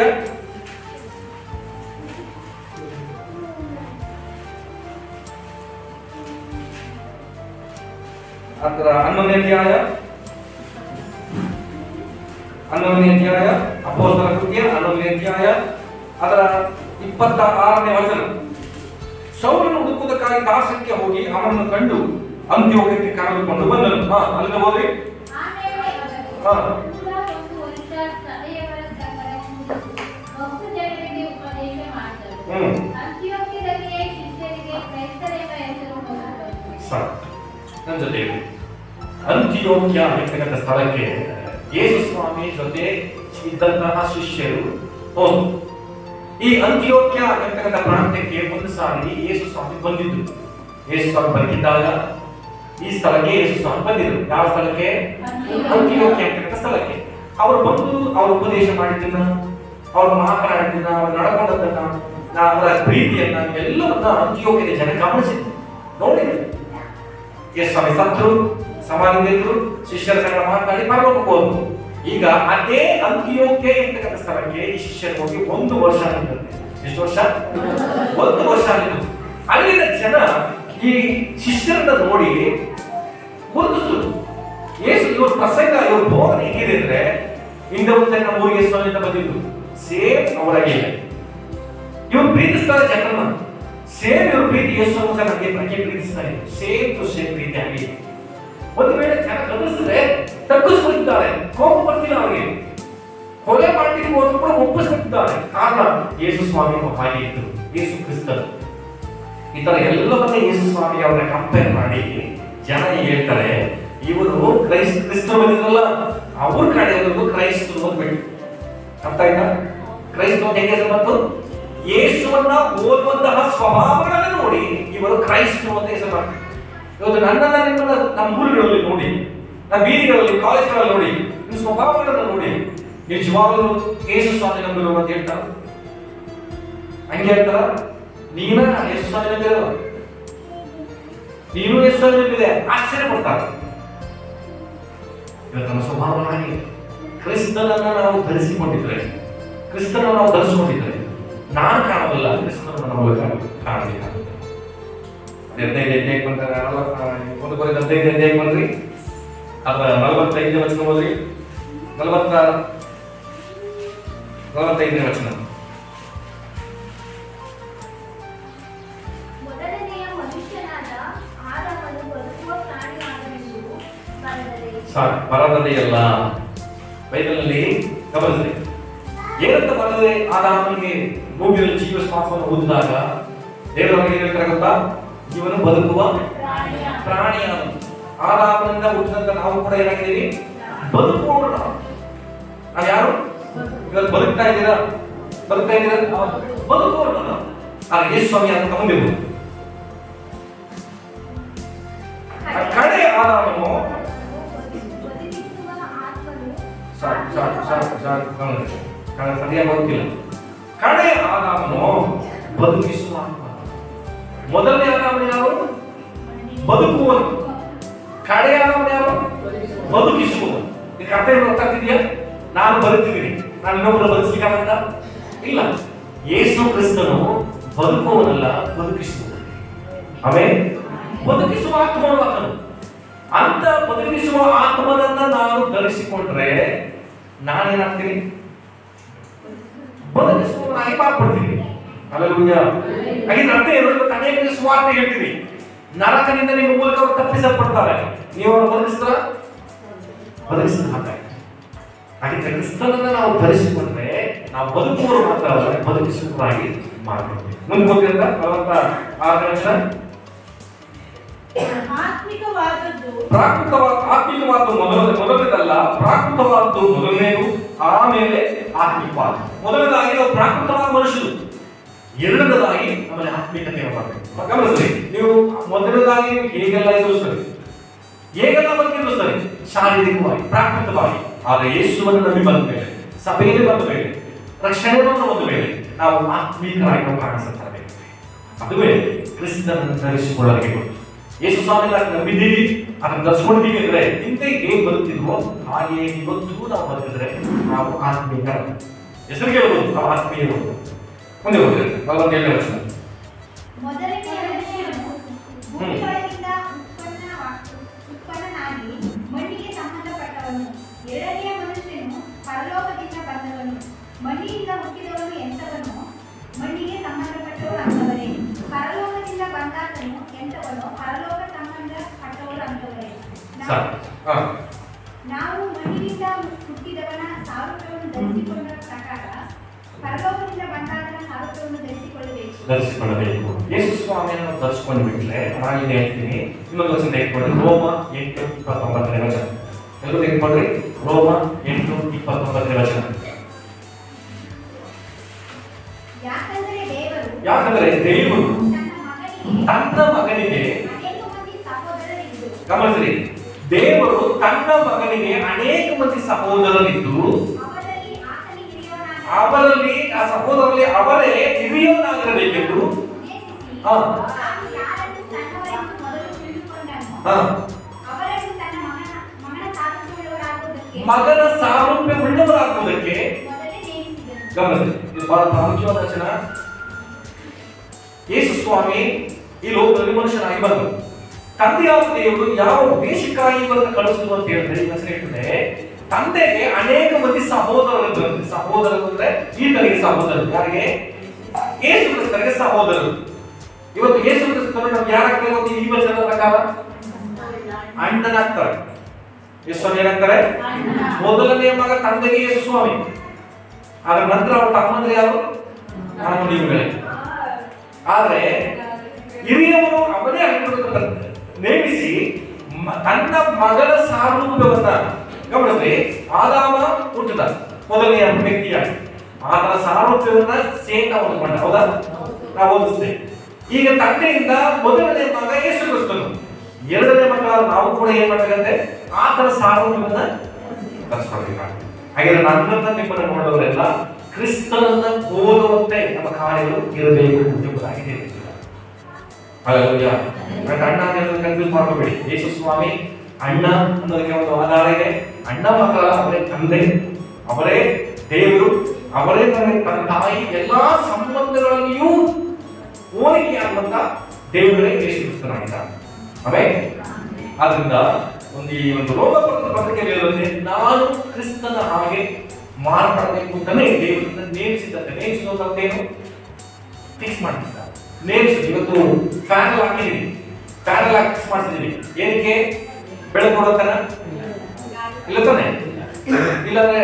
ಅದರ ಹನ್ನೊಂದನೇ ಅಧ್ಯಾಯ ಹನ್ನೊಂದನೇ ಅಧ್ಯಾಯ ಅಪೊಸ್ತಲರ ಕೃತ್ಯ ಹನ್ನೊಂದನೇ ಅಧ್ಯಾಯ ಅದರ ಇಪ್ಪತ್ತ ಆರನೇ ವಚನ. ಸೌಲನು ಹುಡುಕುವುದಕ್ಕಾಗಿ ದಾಸಕ್ಕೆ ಹೋಗಿ ಅವನನ್ನು ಕಂಡು ಅಂತ್ಯೋಕ್ಯಕ್ಕೆ ಕರೆದುಕೊಂಡು ಬಂದನು. ಹಾ, ಅಲ್ಲಿಂದ ಹೋದ್ರಿ. ಹಾ, ನನ್ನ ಜೊತೆ ಅಂತ್ಯೋಕ್ಯ ಎಂತಕ್ಕಂಥ ಸ್ಥಳಕ್ಕೆ ಯೇಸು ಸ್ವಾಮಿ ಜೊತೆ ಇದ್ದಂತಹ ಶಿಷ್ಯರು ಹೋದ್ರು. ಈ ಅಂತ್ಯೋಕ್ಯ ಎಂತಕ್ಕಂಥ ಪ್ರಾಂತ್ಯಕ್ಕೆ ಒಂದು ಸಾರಿ ಯೇಸು ಸ್ವಾಮಿ ಬಂದಿದ್ದು. ಯೇಸು ಸ್ವಾಮಿ ಬದುಕಿದ್ದಾಗ ಈ ಸ್ಥಳಕ್ಕೆ ಯೇಸು ಸ್ವಾಮಿ ಬಂದಿದ್ರು. ಯಾವ ಸ್ಥಳಕ್ಕೆ? ಅಂತ್ಯೋಕ್ಯ ಎಂತಕ್ಕಂಥ ಸ್ಥಳಕ್ಕೆ. ಅವರು ಬಂದು ಅವರು ಉಪದೇಶ ಮಾಡಿದ್ದನ್ನ, ಅವ್ರು ಮಾತನಾಡಿದ್ದನ್ನ, ಅವ್ರು ನಡ್ಕೊಂಡದ್ದನ್ನ, ಅವರ ಪ್ರೀತಿಯನ್ನ ಎಲ್ಲವನ್ನ ಅಂತ್ಯೋಕ್ಯದ ಜನ ಗಮನಿಸಿದ್ರು, ನೋಡಿದ್ರು. ಯೇಸು ಸ್ವಾಮಿ ಸತ್ರು, ಸಮಾಧಿಂದಿದ್ರು, ಶಿಷ್ಯರ ಸಂಗಡ ಮಾತನಾಡಿ ಪರಲೋಕಕ್ಕೆ ಹೋದ್ರು. ಈಗ ಅದೇ ಅಂತ್ಯೋಕ್ಯ ಎಂತಕ್ಕಂಥ ಸ್ಥಳಕ್ಕೆ ಈ ಶಿಷ್ಯರು ಹೋಗಿ ಒಂದು ವರ್ಷ ಆಗಿದ್ದಾರೆ. ಎಷ್ಟು ವರ್ಷ? ಒಂದು ವರ್ಷ ಆಗಿದ್ದು. ಅಲ್ಲಿನ ಜನ ಈ ಶಿಷ್ಯರನ್ನ ನೋಡಿ ಗುರುತಿಸಿದ್ರು. ಯೇಸು ಇವ್ರ ಪ್ರಸಂಗ ಇವ್ರ ಬೋಧನೆ ಹೇಗಿದೆ ಅಂದ್ರೆ, ಹಿಂದೆ ಒಂದ್ಸರಿ ನಮ್ಮ ಊರಿಗೆ ಸ್ವಾಮಿ ಅಂತ ಬಂದಿದ್ರು, ಸೇಮ್ ಅವರಾಗೆ ಇದೆ. ಇವ್ರು ಪ್ರೀತಿಸ್ತಾರೆ ಜನರನ್ನ, ಸೇಮ್ ಇವ್ರ ಪ್ರೀತಿ ಯೇಸು ಸಹ ನಮಗೆ ನಮಗೆ ಪ್ರೀತಿಸ್ತಾರೆ, ಸೇಮ್ ಟು ಸೇಮ್ ಪ್ರೀತಿ ಆಗಿದೆ. ಒಂದು ವೇಳೆ ಜನ ಗಮನಿಸಿದ್ರೆ ತಗ್ಗಿಸ್ಕೊಳ್ತಿದ್ದಾರೆ, ಕೋಪ ಬರ್ತಿಲ್ಲ ಅವರಿಗೆ, ಕೊಲೆ ಮಾಡ್ತೀನಿ ಹೋದ್ರು ಕೂಡ ಒಪ್ಪಿಸ್ಕೊಳ್ತಿದ್ದಾರೆ. ಕಾರಣ ಯೇಸು ಸ್ವಾಮಿ ಹಾಗೆ ಇತ್ತು, ಯೇಸು ಕ್ರಿಸ್ತರು. ಈ ತರ ಎಲ್ಲವನ್ನ ಯೇಸು ಸ್ವಾಮಿ ಅವರ ಕಂಪೇರ್ ಮಾಡಿ ಜನ ಹೇಳ್ತಾರೆ, ಇವರು ಕ್ರೈಸ್ತ ಕ್ರಿಸ್ತರು ಬಂದಿದ್ರಲ್ಲ ಅವ್ರ ಕಡೆಯವರು ಕ್ರೈಸ್ತರು ಅಂದ್ಬಿಟ್ಟು. ಅರ್ಥ ಆಯ್ತಾ? ಕ್ರೈಸ್ತರು ಹೆಂಗೆ ಹೆಸರು ಬಂತು? ಯೇಸುವನ್ನ ಹೋಲುವಂತಹ ಸ್ವಭಾವಗಳನ್ನು ನೋಡಿ ಇವರು ಕ್ರೈಸ್ತರು ಅಂತ ಹೆಸರು ಮಾಡ್ತಾರೆ. ಇವತ್ತು ನನ್ನನ್ನ ನಿಮ್ಮನ್ನ ನಮ್ಮ ಊರುಗಳಲ್ಲಿ ನೋಡಿ, ನಮ್ಮ ಬೀದಿಗಳಲ್ಲಿ, ಕಾಲೇಜ್ಗಳಲ್ಲಿ ನೋಡಿ, ನಿಮ್ಮ ಸ್ವಭಾವಗಳನ್ನು ನೋಡಿ ನಿಜವಾಗ್ಲೂ ಯೇಸು ಸ್ವಾಮಿ ನಂಬಿರು ಅಂತ ಹೇಳ್ತಾರ? ಹಂಗೆ ಹೇಳ್ತಾರ? ನೀನ ಯೇಸು ಸ್ವಾಮಿ ನಂಬಿರೋ, ನೀನು ಯೇಸು ಸ್ವಾಮಿ ನಂಬಿದೆ, ಆಶ್ಚರ್ಯ ಪಡ್ತಾರೆ. ಇವತ್ತು ನಮ್ಮ ಸ್ವಭಾವ ಹಾಗೆ. ಕ್ರಿಸ್ತನನ್ನ ನಾವು ಧರಿಸಿಕೊಂಡಿದ್ರೆ, ಕ್ರಿಸ್ತನನ್ನು ನಾವು ಧರಿಸಿಕೊಂಡಿದ್ರೆ ನಾನು ಕಾಣೋದಿಲ್ಲ, ಕ್ರಿಸ್ತನನ್ನು ನಾವು ಕಾಣಬೇಕಾಗುತ್ತೆ. ಹದಿನೈದು ಹದಿನೈದು ಬಂದ್ರೆ ಒಂದು ಬರೀ ಹದಿನೈದು ಹದಿನೈದು ಬಂದ್ರಿ, ಅಥವಾ ನಲವತ್ತೈದನೇ ವಚನ ಹೋದ್ರಿ, ನಲವತ್ತ ನಲವತ್ತೈದನೇ ವಚನ. ಬರದಲ್ಲಿ ಎಲ್ಲ ಬೈಬಲಲ್ಲಿ ಗಮನಿಸಿ ಏನಂತ ಬರದೆ. ಆದಾಮನಿಗೆ ಭೂಮಿಯಲ್ಲಿ ಜೀವ ಶ್ವಾಸವನ್ನು ಊದಿದಾಗ ದೇವರವರಿಗೆ ಏನು ಹೇಳ್ತಾರೆ ಗೊತ್ತಾ? ಇವನು ಬದುಕುವ ಪ್ರಾಣಿಯ. ಆದಾಮನಿಂದ ಹುಟ್ಟಿದಂತ ನಾವು ಕೂಡ ಏನಾಗಿದ್ದೀವಿ? ಬದುಕುವವರು ನಾವು. ನಾವು ಯಾರು? ಇವತ್ತು ಬದುಕ್ತಾ ಇದ್ದೀರಾ? ಬದುಕ್ತಾ ಇದ್ದೀರಾ? ಬದುಕುವವರು ನಾವು. ಆಗ ಯೇಸು ಸ್ವಾಮಿ ಅಂತ ತಗೊಂಡಿರ್ಬೋದು. ಕಡೆ ಆದಾಮನು ಸಾಕು ಸಾಕು ಸಾಕು ಸಾಕು ಸರಿಯಾಗಿ ಬದುಕಿಲ್ಲ. ಕಡೆ ಆದಾಮನು ಬದುಕಿಸುವ ಆತ್ಮ. ಮೊದಲನೇ ಆದಾಮನು ಯಾರು? ಬದುಕುವನು. ಕಡೆ ಆದಾಮನು ಯಾರು? ಬದುಕಿಸುವನು. ಈ ಕಥೆ ಗೊತ್ತಾಗ್ತಿದೆಯಾ? ನಾನು ಬದುಕ್ತಿದ್ದೀನಿ, ನಾನು ಇನ್ನೊಬ್ಬರು ಬದುಕಿಸಿಕಾಗತ್ತ? ಇಲ್ಲ. ಯೇಸು ಕ್ರಿಸ್ತನು ಬದುಕುವನಲ್ಲ, ಬದುಕಿಸುವನು. ಆಮೇಲೆ ಬದುಕಿಸುವ ಆತ್ಮನು ಆತನು. ಅಂತ ಬದುಕಿಸುವ ಆತ್ಮನನ್ನ ನಾನು ಧರಿಸಿಕೊಂಡ್ರೆ ನಾನೇನಾಗ್ತೀನಿ? ಬದುಕಿಸುವ ನಾಯಿ ಮಾರ್ಪಡ್ತೀನಿ. ಹಲ್ಲೆಲೂಯಾ. ಹಾಗಿದ್ರೆ ಅರ್ಥ ಏನು? ಅನೇಕರಿಗೆ ಸುವಾರ್ತೆ ಹೇಳ್ತೀನಿ, ನರಕನಿಂದ ನಿಮ್ಮ ಮೂಲಕ ಅವರು ತಪ್ಪಿಸಲ್ಪಡ್ತಾರೆ, ನೀವು ಅವರು ಬದುಕಿಸ್ತಾರ? ಬದುಕಿಸಿದ ಹಾಗಾಯ್ತು. ಹಾಗಿದ್ರೆ ಕ್ರಿಸ್ತನನ್ನ ನಾವು ಧರಿಸಿಕೊಂಡ್ರೆ ನಾವು ಬದುಕುವರು ಮಾತ್ರ ಅಲ್ಲ, ಬದುಕಿಸುವರಾಗಿ ಮಾಡ್ತೀವಿ. ಮುಂದೆ ಹೋಗಿರಂತ ನಲವತ್ತ ಆರನೇ ವಚನ.
ಆತ್ಮಿಕವಾದದ್ದು
ಪ್ರಾಕೃತವಾದ ಆತ್ಮಿಕವಾದ ಮೊದಲ ಮೊದಲನೇದಲ್ಲ, ಪ್ರಾಕೃತವಾದ್ದು ಮೊದಲನೇದು, ಆಮೇಲೆ ಆತ್ಮಿಕವಾದ. ಮೊದಲನೇದಾಗಿ ನಾವು ಪ್ರಾಕೃತವಾದ ಮನುಷ್ಯರು, ಎರಡನೇದಾಗಿ ಆಮೇಲೆ ಆತ್ಮಿಕತೆಯನ್ನು ಮಾಡಬೇಕು. ಗಮನಿಸಿ, ನೀವು ಮೊದಲನೇದಾಗಿ ಹೇಗೆಲ್ಲ ಎದುರಿಸ್ತಾರೆ, ಹೇಗೆಲ್ಲ ಬಗ್ಗೆ ಎದುರಿಸ್ತಾರೆ? ಶಾರೀರಿಕವಾಗಿ, ಪ್ರಾಕೃತವಾಗಿ. ಆದರೆ ಯೇಸುವನ್ನು ನಂಬಿ ಬಂದ ಮೇಲೆ, ಸಭೆಯಲ್ಲಿ ಬಂದ ಮೇಲೆ, ರಕ್ಷಣೆಯನ್ನು ಬಂದ ಮೇಲೆ ನಾವು ಆತ್ಮೀಕರಾಗಿ ನಾವು ಕಾಣಿಸುತ್ತೇವೆ. ಅದುವೇ ಕ್ರಿಸ್ತನನ್ನು ಧರಿಸಿಕೊಳ್ಳಲಿಕ್ಕೆ ಗೊತ್ತು. ಯೇಸು ಸ್ವಾಮಿ ನಂಬಿದ್ದೀವಿ, ಅದನ್ನು ಧರಿಸಿಕೊಂಡಿದ್ದೀವಿ ಅಂದ್ರೆ ಹಿಂದೆ ಹೇಗೆ ಬದುಕ್ತಿದ್ವೋ ಹಾಗೆಯೇ ಇವತ್ತು ನಾವು ಬದುಕಿದ್ರೆ ನಾವು ಆತ್ಮೀಕ. ಹೆಸರಿಗೆ ಹೇಳ್ಬೋದು ನಾವು ಆತ್ಮೀಯರು. ಮುಂದೆ ಹೋಗ್ತಾರೆ ನಲವತ್ತೇಳನೇ ವರ್ಷ.
ಉತ್ಪನ್ನನಾಗಿ ಮಣ್ಣಿಗೆ ಸಂಬಂಧಪಟ್ಟವನು, ಎರಡನೆಯ ಮನುಷ್ಯನು ಪರಲೋಕದಿಂದ ಬಂದವನು. ಮಣ್ಣಿನಿಂದ ಹುಟ್ಟಿದವನು ಎಂಥವನು? ಮಣ್ಣಿಗೆ ಸಂಬಂಧಪಟ್ಟವರು ಅಂತವರೇ. ಪರಲೋಕದಿಂದ ಬಂದಾತನು ಎಂಥವನು? ಪರಲೋಕ ಸಂಬಂಧಪಟ್ಟವರು ಅಂತವರೇ. ನಾವು ಮಣ್ಣಿನಿಂದ ಹುಟ್ಟಿದವನ ಸಾರೂಪ್ಯವನ್ನು ಧರಿಸಿಕೊಂಡ ಪ್ರಕಾರ ಪರಲೋಕದಿಂದ ಬಂದಾತನ ಸಾರೂಪ್ಯವನ್ನು ಧರಿಸಿಕೊಳ್ಳಬೇಕು
ಧರಿಸಿಕೊಳ್ಳಬೇಕು ಯೇಸು ಸ್ವಾಮಿಯನ್ನು ಧರಿಸಿಕೊಂಡು ಬಿಟ್ರೆ ನಾನು ಇಲ್ಲಿ ಹೇಳ್ತೀನಿ. ಇನ್ನೊಂದು ವಚನ ತೆಗೆದುಕೊಳ್ಳಿ, ರೋಮ ಎಂಟು ಇಪ್ಪತ್ತೊಂಬತ್ತನೇ ವಚನ. ಎಲ್ಲರೂ ತೆಗೆದುಕೊಳ್ಳಿ, ರೋಮ ಎಂಟು ಇಪ್ಪತ್ತೊಂಬತ್ತನೇ ವಚನ.
ಯಾಕಂದರೆ ದೇವರು
ಯಾಕಂದರೆ ದೇವರು ತನ್ನ ಮಗನಿಗೆ, ಗಮನಿಸಿ, ದೇವರು ತನ್ನ ಮಗನಿಗೆ ಅನೇಕ ಮಂದಿ ಸಹೋದರರಿದ್ದು ಅವರಲ್ಲಿ ಆ ಸಹೋದರರಲ್ಲಿ ಅವರೇ ಹಿರಿಯವನಾಗಿರಬೇಕೆಂದು ಮಗನ ಸಾರೂಪ್ಯ ಉಳ್ಳವರಾಗುವುದಕ್ಕೆ. ಗಮನಿಸಿ, ಇದು ಬಹಳ ಪ್ರಾಮುಖ್ಯವಾದ ವಚನ. ಯೇಸು ಸ್ವಾಮಿ ಈ ಲೋಕದಲ್ಲಿ ಮನುಷ್ಯನಾಗಿ ಬಂದರು. ತಂದೆಯಾದ ದೇವರು ಯಾವ ಉದ್ದೇಶಕ್ಕಾಗಿ ಇವರನ್ನು ಕಳಿಸಿದ್ರು ಅಂತ ಹೇಳಿದ್ರೆ ಈ ಹೆಸರು ಹೇಳ್ತದೆ, ತಂದೆಗೆ ಅನೇಕ ಮಂದಿ ಸಹೋದರರು. ಸಹೋದರರು ಅಂದ್ರೆ ಈತನಿಗೆ ಸಹೋದರರು. ಯಾರಿಗೆ? ಯೇಸು ಕ್ರಿಸ್ತನಿಗೆ ಸಹೋದರರು. ಇವತ್ತು ಯೇಸು ಕ್ರಿಸ್ತರು ನಮ್ಗೆ ಯಾರಾಗ್ತಾರೆ ಗೊತ್ತಿ? ಈ ವಚನದ ಪ್ರಕಾರ ಅಣ್ಣನಾಗ್ತಾರೆ. ಯೇಸು ಏನಾಗ್ತಾರೆ? ಮೊದಲನೆಯ ಮಗ ತಂದೆಗೆ ಯೇಸು ಸ್ವಾಮಿ. ಆಗ ನಂತರ ಅವ್ರ ತಮ್ಮಂದ್ರೆ ಯಾರು? ನಾನು ನೀವುಗಳೇ. ಆದ್ರೆ ಹಿರಿಯವರು ಅವರೇ ಆಗಿರುವುದನ್ನು ನೇಮಿಸಿ ತನ್ನ ಮಗನ ಸಾರೂಪ್ಯವನ್ನ ಗಮನಿಸಿ. ಆದಾಮ ಹುಟ್ಟಿದ ಮೊದಲನೆಯ ವ್ಯಕ್ತಿಯಾಗಿ ಆತನ ಸಾರೂಪ್ಯವನ್ನ ಸೇತ ಹೊಂದ್ಕೊಂಡ. ಹೌದಾ? ನಾವು ಓದಿಸ್ತೇವೆ. ಈಗ ತಂದೆಯಿಂದ ಮೊದಲನೇ ಮಗ ಯೇಸು ಕ್ರಿಸ್ತನು, ಎರಡನೇ ಮಕ್ಕಳಾದ ನಾವು ಕೂಡ ಏನ್ ಮಾಡ್ಬೇಕಂತೆ? ಆತನ ಸಾರೂಪ್ಯವನ್ನ ಕಲಿಸ್ಕೊಳ್ಬೇಕಾಗ್ತದೆ. ಹಾಗೆ ನನ್ನನ್ನ ನಿಮ್ಮನ್ನು ನೋಡೋರೆಲ್ಲ ಕ್ರಿಸ್ತನನ್ನ ಹೋಲುವಂತೆ ನಮ್ಮ ಕಾರ್ಯಗಳು ಇರಬೇಕು ಎಂಬುದಾಗಿ ಹೇಳಿದ್ದಾರೆ. ಹಲ್ಲೆಲೂಯಾ. ಅಣ್ಣ ಅಂತ ಕನ್ಫ್ಯೂಸ್ ಮಾಡ್ಕೋಬೇಡಿ. ಯೇಸು ಸ್ವಾಮಿ ಅಣ್ಣ ಅನ್ನೋದಕ್ಕೆ ಒಂದು ಆಧಾರ ಇದೆ. ಅಣ್ಣ ಮಕ್ಕಳ ಅವರೇ ತಂದೆ, ಅವರೇ ದೇವರು, ಅವರೇ ತನ್ನ ತಾಯಿ. ಎಲ್ಲಾ ಸಂಬಂಧಗಳಲ್ಲಿಯೂ ಹೋಲಿಕೆಯಾಗುವಂತ ದೇವರೇ ಯೇಸು ಕ್ರಿಸ್ತನಾಗಿದ್ದಾನೆ. ಆಮೇಲೆ ಆದ್ರಿಂದ ಒಂದು ಈ ಒಂದು ರೋಮಪುರದ ಪತ್ರಿಕೆಯಲ್ಲಿ ಹೇಳುವಂತೆ ನಾನು ಕ್ರಿಸ್ತನ ಹಾಗೆ ಮಾರ್ಪಡಬೇಕು ಅಂತಾನೆ ದೇವರಿಂದ ನೇಮಿಸಿದಂತೆ. ನೇಮಿಸಿದಂತೇನು? ಫಿಕ್ಸ್ ಮಾಡ್ತಿದ್ದ. ನೇಮಿಸಿ ಇವತ್ತು ಫ್ಯಾನ್ ಹಾಕಿದೀವಿ, ಫ್ಯಾನ್ ಹಾಕಿ ಫಿಕ್ಸ್ ಮಾಡ್ತಿದೀವಿ. ಏನಕ್ಕೆ? ಬೆಳಕು ಕೊಡೋತನ ಇಲ್ಲ ತಾನೆ? ಇಲ್ಲಾಂದ್ರೆ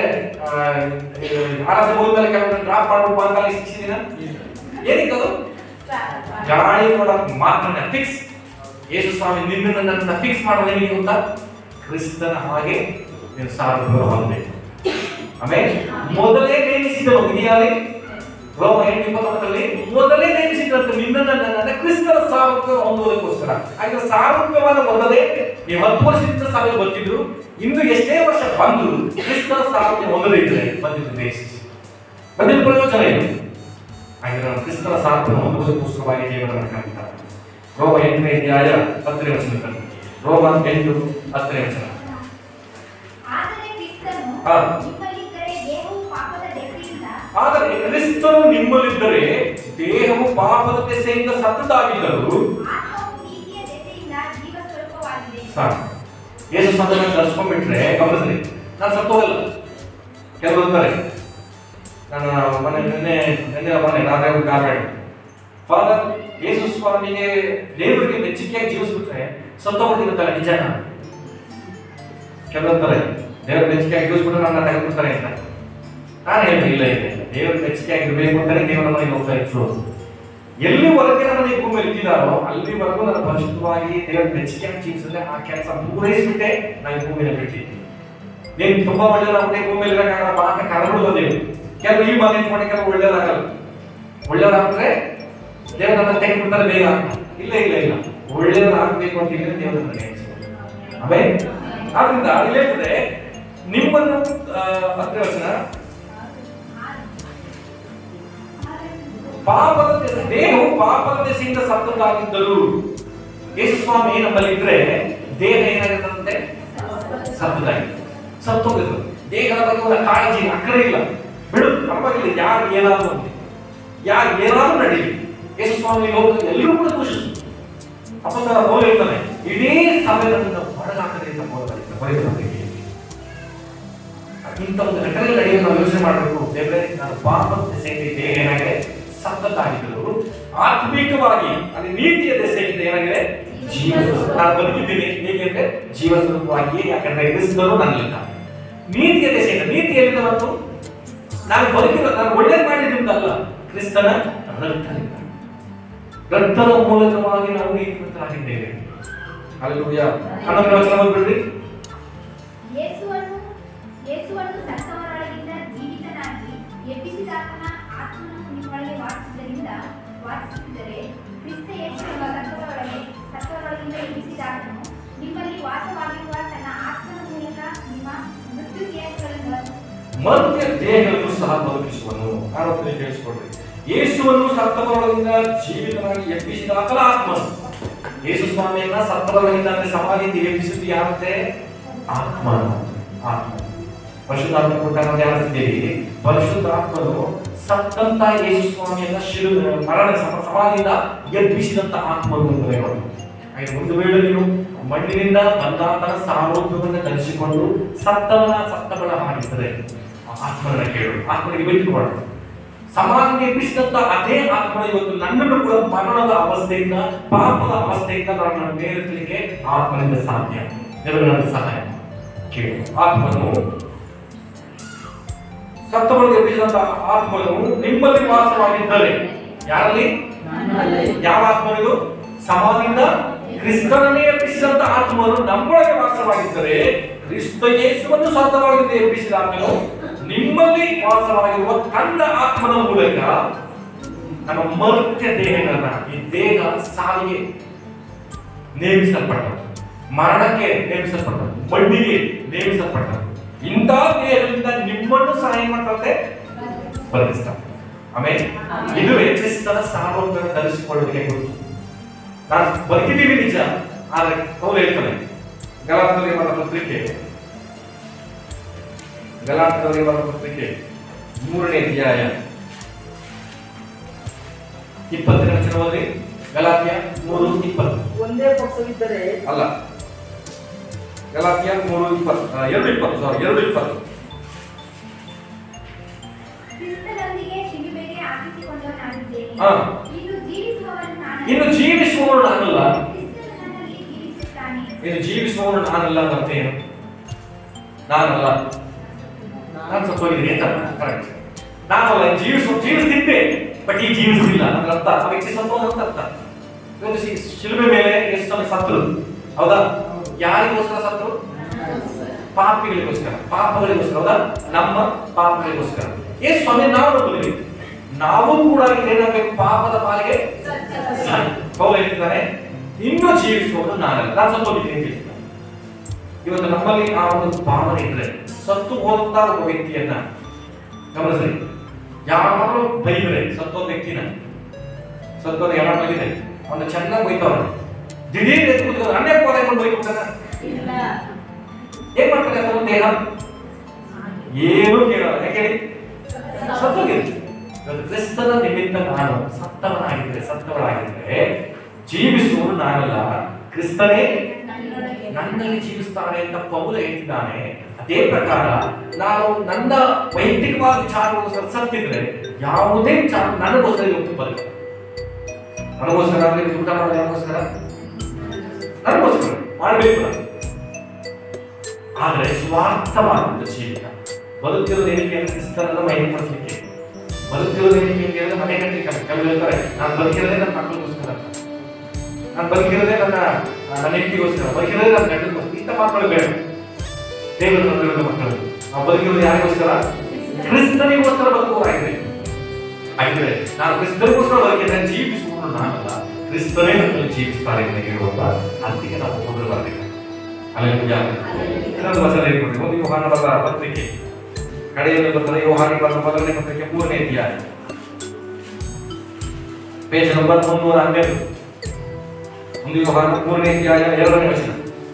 ಆರಾಧನೆ ಹೋದ್ಮೇಲೆ ಕೆಲವೊಂದು ಡ್ರಾಪ್ ಮಾಡ್ಬಿಟ್ಟು ಬಾಂಕಲ್ಲಿ ಶಿಕ್ಷಿದಿನ ಏನಕ್ಕೆ? ಅದು ಗಾಳಿ ನೋಡಕ್ ಮಾತ್ರ ಫಿಕ್ಸ್. ಯೇಸು ಸ್ವಾಮಿ ನಿನ್ನ ನನ್ನ ಫಿಕ್ಸ್ ಮಾಡೋದು ಏನಿಗೆ ಗೊತ್ತಾ? ಕ್ರಿಸ್ತನ ಹಾಗೆ ನೀನು ಸಾರ್ವಭೌಮ ಹೊಂದಬೇಕು. ಆಮೇಲೆ ಮೊದಲೇ ನೇಮಿಸಿದನು. ಇದೆಯಾಲಿ ರೋಮ ಎಂಟು ಇಪ್ಪತ್ತೊಂಬತ್ತರಲ್ಲಿ ಮೊದಲೇ ನೇಮಿಸಿದಂತೆ ನಿನ್ನನ್ನ ನನ್ನ ಕ್ರಿಸ್ತನ ಸಾರೂಪ್ಯ ಹೊಂದುವುದಕ್ಕೋಸ್ಕರ. ಹಾಗೆ ಸಾರೂಪ್ಯವಾದ ಮೊದಲೇ ನೀವು ಹತ್ತು ವರ್ಷದಿಂದ ಸಭೆಗೆ ಬರ್ತಿದ್ರು, ಇನ್ನು ಎಷ್ಟೇ ವರ್ಷ ಬಂದ್ರು ಕ್ರಿಸ್ತನ ಸಾರೂಪ್ಯ ಹೊಂದದೇ ಇದ್ರೆ ಬಂದಿದ್ದು ಬೇಸಿಸ್ ಬಂದಿದ್ದ ಪ್ರಯೋಜನ ಏನು? ಹಾಗೆ ನಾವು ಕ್ರಿಸ್ತನ ಸಾರೂಪ್ಯ ಹೊಂದುವುದಕ್ಕೋಸ್ಕರವಾಗಿ ದೇವರನ್ನು ಕರೀತಾರೆ. ರೋಮ ಎಂಟನೇ ಅಧ್ಯಾಯ ಹತ್ತನೇ ವಚನದಲ್ಲಿ. ರೋಮ ಎಂಟು ಹತ್ತನೇ ವಚನ. ಆದರೆ ಕ್ರಿಸ್ತನು ನಿಮ್ಮಲ್ಲಿದ್ದರೆ ದೇಹವು ಪಾಪದ ದೆಸೆಯಿಂದ ಸತ್ತದಾಗಿದ್ದರೂ ಸಾಕು. ಯೇಸು ಸತ್ತನ್ನು ದರ್ಶಕೊಂಡ್ಬಿಟ್ರೆ ಗಮನಿಸಲಿ, ನಾನು ಸತ್ತೋಗಲ್ಲ. ಕೆಲವರು ಅಂತಾರೆ, ನಾನು ಮನೆ ನಿನ್ನೆ ನಿನ್ನೆ ಮನೆ ರಾತ್ರಿ ಗಾರ್ಬೇಡ ಫಾದರ್ ಯೇಸು ಸ್ವಾಮಿಗೆ ದೇವರಿಗೆ ಮೆಚ್ಚುಗೆಯಾಗಿ ಜೀವಿಸ್ಬಿಟ್ರೆ ಸತ್ತೋಗ್ಬಿಟ್ಟಿರುತ್ತಲ್ಲ, ನಿಜನಾ? ಕೆಲವರು ಅಂತಾರೆ ದೇವರ ಮೆಚ್ಚುಗೆಯಾಗಿ ಜೀವಿಸ್ಬಿಟ್ರೆ ನನ್ನ ತೆಗೆದುಬಿಡ್ತಾರೆ ಅಂತ. ನಾನು ಹೇಳಿ ಇಲ್ಲ ಇಲ್ಲ ದೇವರ ಮೆಚ್ಚುಗೆಯಾಗಿರ್ಬೇಕು ಅಂತಾನೆ ದೇವರ ಮನೆಗೆ ಹೋಗ್ತಾ ಇತ್ತು. ಎಲ್ಲಿವರೆಗೆ ನನ್ನ ಈ ಭೂಮಿಯಲ್ಲಿ ಇಟ್ಟಿದ್ದಾರೋ ಅಲ್ಲಿವರೆಗೂ ನನ್ನ ಪರಿಶುದ್ಧವಾಗಿ ದೇವರ ಮೆಚ್ಚುಗೆಯಾಗಿ ಜೀವಿಸಿದ್ರೆ ಆ ಕೆಲಸ ಪೂರೈಸ್ಬಿಟ್ಟೆ ನಾನು ಈ ಭೂಮಿಯಲ್ಲಿ ಬಿಟ್ಟಿದ್ದೀನಿ. ನೀನು ತುಂಬಾ ಒಳ್ಳೆಯದಾಗುತ್ತೆ ಭೂಮಿಯಲ್ಲಿ ಇರಕ್ಕಾಗಲ್ಲ, ಮಾತ ಕರಬಿಡುವ ದೇವರು. ಕೆಲವು ಈ ಮಾತು ಇಟ್ಕೊಂಡೆ ಕೆಲವು ಒಳ್ಳೆಯದಾಗಲ್ಲ. ಒಳ್ಳೆಯದಾಗ್ರೆ ದೇವರು ನನ್ನ ತೆಗೆದುಬಿಡ್ತಾರೆ ಬೇಗ. ಇಲ್ಲ ಇಲ್ಲ ಇಲ್ಲ ಒಳ್ಳೆಯದಾಗಬೇಕು ಅಂತ ಹೇಳಿದ್ರೆ ದೇವರು ನನಗೆ ಆಮೇಲೆ ಆದ್ರಿಂದ ಇಲ್ಲಿ ಹೇಳ್ತದೆ ನಿಮ್ಮನ್ನು ಹತ್ತನೇ ವಚನ, ಪಾಪದ ದೆಸೆ ದೇಹವು ಪಾಪದ ದೆಸೆಯಿಂದ ಸತ್ತದ್ದಾಗಿದ್ದರು. ಯೇಸು ಸ್ವಾಮಿ ನಮ್ಮಲ್ಲಿ ಇದ್ರೆ ದೇಹ ಏನಾಗಿರ್ತದಂತೆ? ಸತ್ತದಾಗಿ ಸತ್ತೋಗಿದ್ರು. ದೇಹದ ಬಗ್ಗೆ ಒಂದು ಕಾಳಜಿ ಅಕ್ಕರೆ ಇಲ್ಲ, ಬಿಡು ಪರವಾಗಿಲ್ಲ, ಯಾರು ಏನಾದ್ರು ಅಂತ ಯಾರು ಏನಾದ್ರು ನಡೀಲಿ. ಯೇಸು ಸ್ವಾಮಿ ಲೋಕದಲ್ಲಿ ಎಲ್ಲರೂ ಕೂಡ ದೂಷಿಸಿದ್ರು. ಅಪಸ್ತರ ಪೌಲ ಇರ್ತಾನೆ ಇಡೀ ಸಭೆಯನ್ನು ಹೊರಗಾಕದೆ ಅಂತ ಬರೆಯುತ್ತದೆ. ಇಂಥ ಒಂದು ಘಟನೆ ನಡೆಯೋದು ನಾವು ಯೋಚನೆ ಮಾಡಬೇಕು. ದೇವರೇ ನಾನು ಪಾಪದ ದೆಸೆಯಿಂದ ದೇಹ ಏನಾಗಿದೆ? ಸತ್ತದ್ದಾಗಿದ್ದರು. ಆತ್ಮಿಕವಾಗಿ ಅಲ್ಲಿ ನೀತಿಯ ದೆಸೆಯಿಂದ ಏನಾಗಿದೆ? ಜೀವ. ನಾನು ಬದುಕಿದ್ದೀನಿ ಹೇಗೆ? ಜೀವ ಸ್ವರೂಪವಾಗಿಯೇ, ಯಾಕಂದ್ರೆ ಕ್ರಿಸ್ತನು ನನ್ನಿಂದ. ನೀತಿಯ ದೆಸೆಯಿಂದ, ನೀತಿ ಎಲ್ಲಿಂದ ಬಂತು? ನಾನು ಬದುಕಿರೋ ನಾನು ಒಳ್ಳೇದು ಮಾಡಿದ್ರಿಂದಲ್ಲ, ಕ್ರಿಸ್ತನ ರಕ್ತದಿಂದ. ರಕ್ತದ ಮೂಲಕವಾಗಿ ನಾವು ನೀತಿವಂತರಾಗಿದ್ದೇವೆ. ಹಲ್ಲೆಲೂಯಾ. ಹನ್ನೊಂದನೇ ವಚನ ಓದ್ಬಿಡ್ರಿ.
ಯೇಸುವನ್ನು ಯೇಸುವನ್ನು ಸತ್ತವರೊಳಗಿಂದ ಜೀವಿತನಾಗಿ ಎಬ್ಬಿಸಿದಾತನ ಆತ್ಮನು ನಿಮ್ಮೊಳಗೆ ವಾಸಿಸಿದ್ದರಿಂದ ವಾಸಿಸಿದರೆ ಕ್ರಿಸ್ತ ಯೇಸುವೆಂಬ ಸತ್ತವರೊಳಗೆ ಸತ್ತವರೊಳಗಿಂದ ಎಬ್ಬಿಸಿದಾತನು ನಿಮ್ಮಲ್ಲಿ ವಾಸವಾಗಿರುವ ತನ್ನ ಆತ್ಮನ ಮೂಲಕ ನಿಮ್ಮ ಮೃತ್ಯು ದೇಹಗಳನ್ನು
ಮರ್ತ್ಯ ದೇಹಗಳನ್ನು ಸಹ ಬದುಕಿಸುವನು. ಆರೋಪನೆ ಕೇಳಿಸಿಕೊಳ್ಳಿ. ಯೇಸುವನ್ನು ಸತ್ತವರೊಳಗಿಂದ ಜೀವಿತನಾಗಿ ಎಬ್ಬಿಸಿದಾತನ ಆತ್ಮನು. ಯೇಸು ಸ್ವಾಮಿಯನ್ನ ಸತ್ತವರೊಳಗಿಂದ ಅಂದ್ರೆ ಸಮಾಧಿಯಿಂದ ಎಬ್ಬಿಸಿದ್ದು ಯಾರಂತೆ? ಆತ್ಮನು. ಆತ್ಮ ಪರಿಶುದ್ಧಾತ್ಮ ಕೊಟ್ಟ ನಾವು ಧ್ಯಾನಿಸಿದ್ದೇವೆ. ಪರಿಶುದ್ಧಾತ್ಮನು ಸತ್ತಂತ ಯೇಸು ಸ್ವಾಮಿಯನ್ನ ಶಿಲು ಮರಣ ಸಮಾಧಿಯಿಂದ ಎಬ್ಬಿಸಿದಂತ ಆತ್ಮರು ಅಂದರೆ ಹಾಗೆ ಒಂದು ವೇಳೆ ನೀವು ಮಣ್ಣಿನಿಂದ ಬಂದಾತನ ಸಾರೋಗ್ಯವನ್ನು ಧರಿಸಿಕೊಂಡು ಸತ್ತವನ ಸತ್ತಗಳ ಹಾಗಿದ್ದರೆ ಆತ್ಮನ ಕೇಳು, ಆತ್ಮನಿಗೆ ಬಿಟ್ಟುಕೊಡ. ಸಮಾಧಿಗೆ ಎಬ್ಬಿಸಿದಂತ ಅದೇ ಆತ್ಮ ಇವತ್ತು ನನ್ನನ್ನು ಕೂಡ ಮರಣದ ಅವಸ್ಥೆಯಿಂದ ಪಾಪದ ಅವಸ್ಥೆಯಿಂದ ನನ್ನ ಮೇಲೆತ್ತಲಿಕ್ಕೆ ಆತ್ಮನಿಂದ ಸಾಧ್ಯ. ದೇವರು ನನ್ನ ಸಹಾಯ ಕೇಳು. ಆತ್ಮನು ಸತ್ತವನಿಗೆ ಎಬ್ಬಿಸಿದಂತ ಆತ್ಮನು ನಿಮ್ಮಲ್ಲಿ ವಾಸವಾಗಿದ್ದರೆ, ಯಾರಲ್ಲಿ? ಯಾವ ಆತ್ಮನಿದು? ಸಮಾಧಿಯಿಂದ ಕ್ರಿಸ್ತನನ್ನೇ ಎಬ್ಬಿಸಿದಂತ ಆತ್ಮನು ನಮ್ಮೊಳಗೆ ವಾಸವಾಗಿದ್ದರೆ, ಕ್ರಿಸ್ತ ಯೇಸುವನ್ನು ಸತ್ತವನಿಂದ ಎಬ್ಬಿಸಿದ ಆತ್ಮನು ನಿಮ್ಮಲ್ಲಿ ವಾಸವಾಗಿರುವ ತನ್ನ ಆತ್ಮನ ಮೂಲಕ ನಮ್ಮ ಮರ್ತ್ಯ ದೇಹಗಳನ್ನ, ಈ ದೇಹ ಸಾವಿಗೆ ನೇಮಿಸಲ್ಪಟ್ಟ, ಮರಣಕ್ಕೆ ನೇಮಿಸಲ್ಪಟ್ಟ, ಮಣ್ಣಿಗೆ ನೇಮಿಸಲ್ಪಟ್ಟ ಇಂಥ ದೇಹದಿಂದ ನಿಮ್ಮನ್ನು ಸಹಾಯ ಮಾಡ್ತಂತೆ ಬದುಕಿಸ್ತಾರೆ. ಆಮೇಲೆ ಇದುವೇ ಕ್ರಿಸ್ತನ ಸಾರೋಗ್ಯವನ್ನು ಧರಿಸಿಕೊಳ್ಳುವುದಕ್ಕೆ ಗುರುತು. ನಾನು ಬದುಕಿದ್ದೀವಿ ನಿಜ, ಆದ್ರೆ ಅವ್ರು ಹೇಳ್ತಾನೆ ಗಲಾತ್ಯರಿಗೆ ಬರೆದ ಪತ್ರಿಕೆ ಗಲಾತ್ಯರಿಗೆ ಬರೆದ ಪತ್ರಿಕೆ ಮೂರನೇ ಅಧ್ಯಾಯ ಇಪ್ಪತ್ತನೇ ವಚನದಲ್ಲಿ, ಗಲಾತ್ಯ ಮೂರು ಇಪ್ಪತ್ತು.
ಒಂದೇ ಪಕ್ಷವಿದ್ದರೆ
ಅಲ್ಲ, ಗಲಾತ್ಯ ಮೂರು ಇಪ್ಪತ್ತು ಎರಡು ಇಪ್ಪತ್ತು ಸಾರಿ ಎರಡು ಇಪ್ಪತ್ತು.
ಕ್ರಿಸ್ತನೊಂದಿಗೆ ಶಿಲುಬೆಗೆ ಹಾಕಿಸಿಕೊಂಡವನಾಗಿದ್ದೇನೆ.
ಹಾ.
ಇನ್ನು ಜೀವಿಸುವವನು ನಾನಲ್ಲ.
ಇನ್ನು ಜೀವಿಸುವವನು ನಾನಲ್ಲ.
ಕ್ರಿಸ್ತನು ನನ್ನಲ್ಲಿ ಜೀವಿಸುತ್ತಾನೆ.
ಇನ್ನು ಜೀವಿಸುವವನು ನಾನಲ್ಲ ಅಂತ ಏನು? ನಾನಲ್ಲ, ನಾನು ಸತ್ತೋಗಿದ್ದೀನಿ ಅಂತ. ಕರೆಕ್ಟ್. ನಾನಲ್ಲ, ಜೀವಿಸು ಜೀವಿಸ್ತಿದ್ದೆ, ಬಟ್ ಈ ಜೀವಿಸಲಿಲ್ಲ ಅಂದ್ರೆ ಅರ್ಥ ಆ ವ್ಯಕ್ತಿ ಸತ್ತೋದ ಅಂತ ಅರ್ಥ. ಇವತ್ತು ಶಿಲುಬೆ ಮೇಲೆ ಎಷ್ಟು ಸಮಯ ಸತ್ರು, ಹೌದಾ? ಯಾರಿಗೋಸ್ಕರ ಸತ್ರು? ಪಾಪಿಗಳಿಗೋಸ್ಕರ, ಪಾಪಗಳಿಗೋಸ್ಕರ, ಹೌದಾ? ನಮ್ಮ ಪಾಪಗಳಿಗೋಸ್ಕರ. ಏ ಸ್ವಾಮಿ, ನಾವು ನಂಬುತ್ತೀವಿ, ನಾವು ಕೂಡ ಏನಾಗಬೇಕು? ಪಾಪದ ಪಾಲಿಗೆ ಪೌಲ ಹೇಳ್ತಿದ್ದಾನೆ, ಇನ್ನೂ ಜೀವಿಸುವುದು ನಾನಲ್ಲ, ನಾನು ಸತ್ತೋಗಿದ್ದೀನಿ ಅಂತ ಹೇಳ್ತಿದ್ದಾನೆ. ಇವತ್ತು ನಮ್ಮಲ್ಲಿ ಆ ಒಂದು ಭಾವನೆ ಇದ್ರೆ, ಸತ್ತು ಹೋದಂತ ಒಬ್ಬ ವ್ಯಕ್ತಿಯನ್ನ ಗಮನಿಸಿ, ಯಾರು ಬೈದ್ರೆ ಸತ್ತೋದ ವ್ಯಕ್ತಿನ, ಸತ್ತೋದ ಯಾರು ಬೈದಿದೆ ಅವನ್ನ ಚೆನ್ನಾಗಿ ಬೈತವ್ರೆ, ದಿಢೀರ್ ಎದ್ದು ಕೂತ್ಕೊಂಡು ಅನ್ಯ ಕೊಲೆ ಬೈಕೊಡ್ತಾನ. ಏನ್ ಮಾಡ್ತಾರೆ ಅಂತ ಒಂದು ದೇಹ ಏನು ಕೇಳಲ್ಲ, ಯಾಕೆ? ಸತ್ತೋಗಿದೆ. ಇವತ್ತು ಕ್ರಿಸ್ತನ ನಿಮಿತ್ತ ನಾನು ಸತ್ತವನಾಗಿದ್ರೆ ಸತ್ತವನಾಗಿದ್ರೆ ಜೀವಿಸುವುದು ನಾನಲ್ಲ, ಕ್ರಿಸ್ತನೇ ನನ್ನಲ್ಲಿ ಜೀವಿಸ್ತಾನೆ ಅಂತ ಪೌಲ ಹೇಳ್ತಿದ್ದಾನೆ. ಅದೇ ಪ್ರಕಾರ ನಾನು ನನ್ನ ವೈಯಕ್ತಿಕವಾದ ವಿಚಾರಗೋಸ್ಕರ ಸತ್ತಿದ್ರೆ ಯಾವುದೇ ವಿಚಾರ ನನಗೋಸ್ಕರ ಇವತ್ತು ಬದುಕು, ನನಗೋಸ್ಕರ ಊಟ ಮಾಡೋದು, ನನಗೋಸ್ಕರ ನನಗೋಸ್ಕರ ಮಾಡಬೇಕು ನಾನು. ಆದ್ರೆ ಸ್ವಾರ್ಥವಾದ ಜೀವಿತ ಬದುಕಿರೋದು ಏನಕ್ಕೆ ಅಂದ್ರೆ ಕ್ರಿಸ್ತನನ್ನ ಮಹಿಮೆಪಡಿಸಲಿಕ್ಕೆ, ಬದುಕಿರೋದು ಏನಕ್ಕೆ ಅಂದ್ರೆ ಮನೆ ಕಟ್ಟಲಿಕ್ಕೆ. ಕೆಲವರು ಹೇಳ್ತಾರೆ, ನಾನು ಬದುಕಿರೋದೇ ನನ್ನ ಮಕ್ಕಳಿಗೋಸ್ಕರ, ನಾನು ಬದುಕಿರೋದೇ ನನ್ನ ನನ್ನ ಹೆಂಡತಿಗೋಸ್ಕರ, ಬದುಕಿರೋದೇ ನನ್ನ ಗಂಡನಿಗೋಸ್ಕರ. ಇಂಥ ಮಕ್ಕಳು ಬೇಡ. ದೇವರು ತಂದಿರೋದು ಮಕ್ಕಳು. ನಾವು ಬದುಕಿರೋದು ಯಾರಿಗೋಸ್ಕರ? ಕ್ರಿಸ್ತನಿಗೋಸ್ಕರ ಬದುಕುವರಾಗಿದೆ. ಹಾಗಿದ್ರೆ ನಾನು ಕ್ರಿಸ್ತನಿಗೋಸ್ಕರ ಬದುಕಿದ್ರೆ ಜೀವಿಸುವುದು ನಾನಲ್ಲ, ಕ್ರಿಸ್ತನೇ ನಮ್ಮನ್ನು ಜೀವಿಸ್ತಾರೆ ಅಂತ ಹೇಳುವಂತ ಅಂತಿಗೆ ನಾವು ಹೋಗಿ ಬರಬೇಕು. ಅಲ್ಲೆಲ್ಲೂಯಾ. ಇನ್ನೊಂದು ವಚನ ಹೇಳ್ಕೊಡಿ, ಒಂದು ಯೋಹಾನ ಬರೆದ ಪತ್ರಿಕೆ ಕಡೆಯಲ್ಲಿ ಬರ್ತದೆ, ಯೋಹಾನ ಬರೆದ ಮೊದಲನೇ ಪತ್ರಿಕೆ ಮೂರನೇ ಅಧ್ಯಾಯ, ಪೇಜ್ ನಂಬರ್ ಮುನ್ನೂರ ಹನ್ನೆರಡು. ಒಂದು ಯೋಹಾನ ಮೂರನೇ ಅಧ್ಯಾಯ ಎರಡನೇ ವಚನ.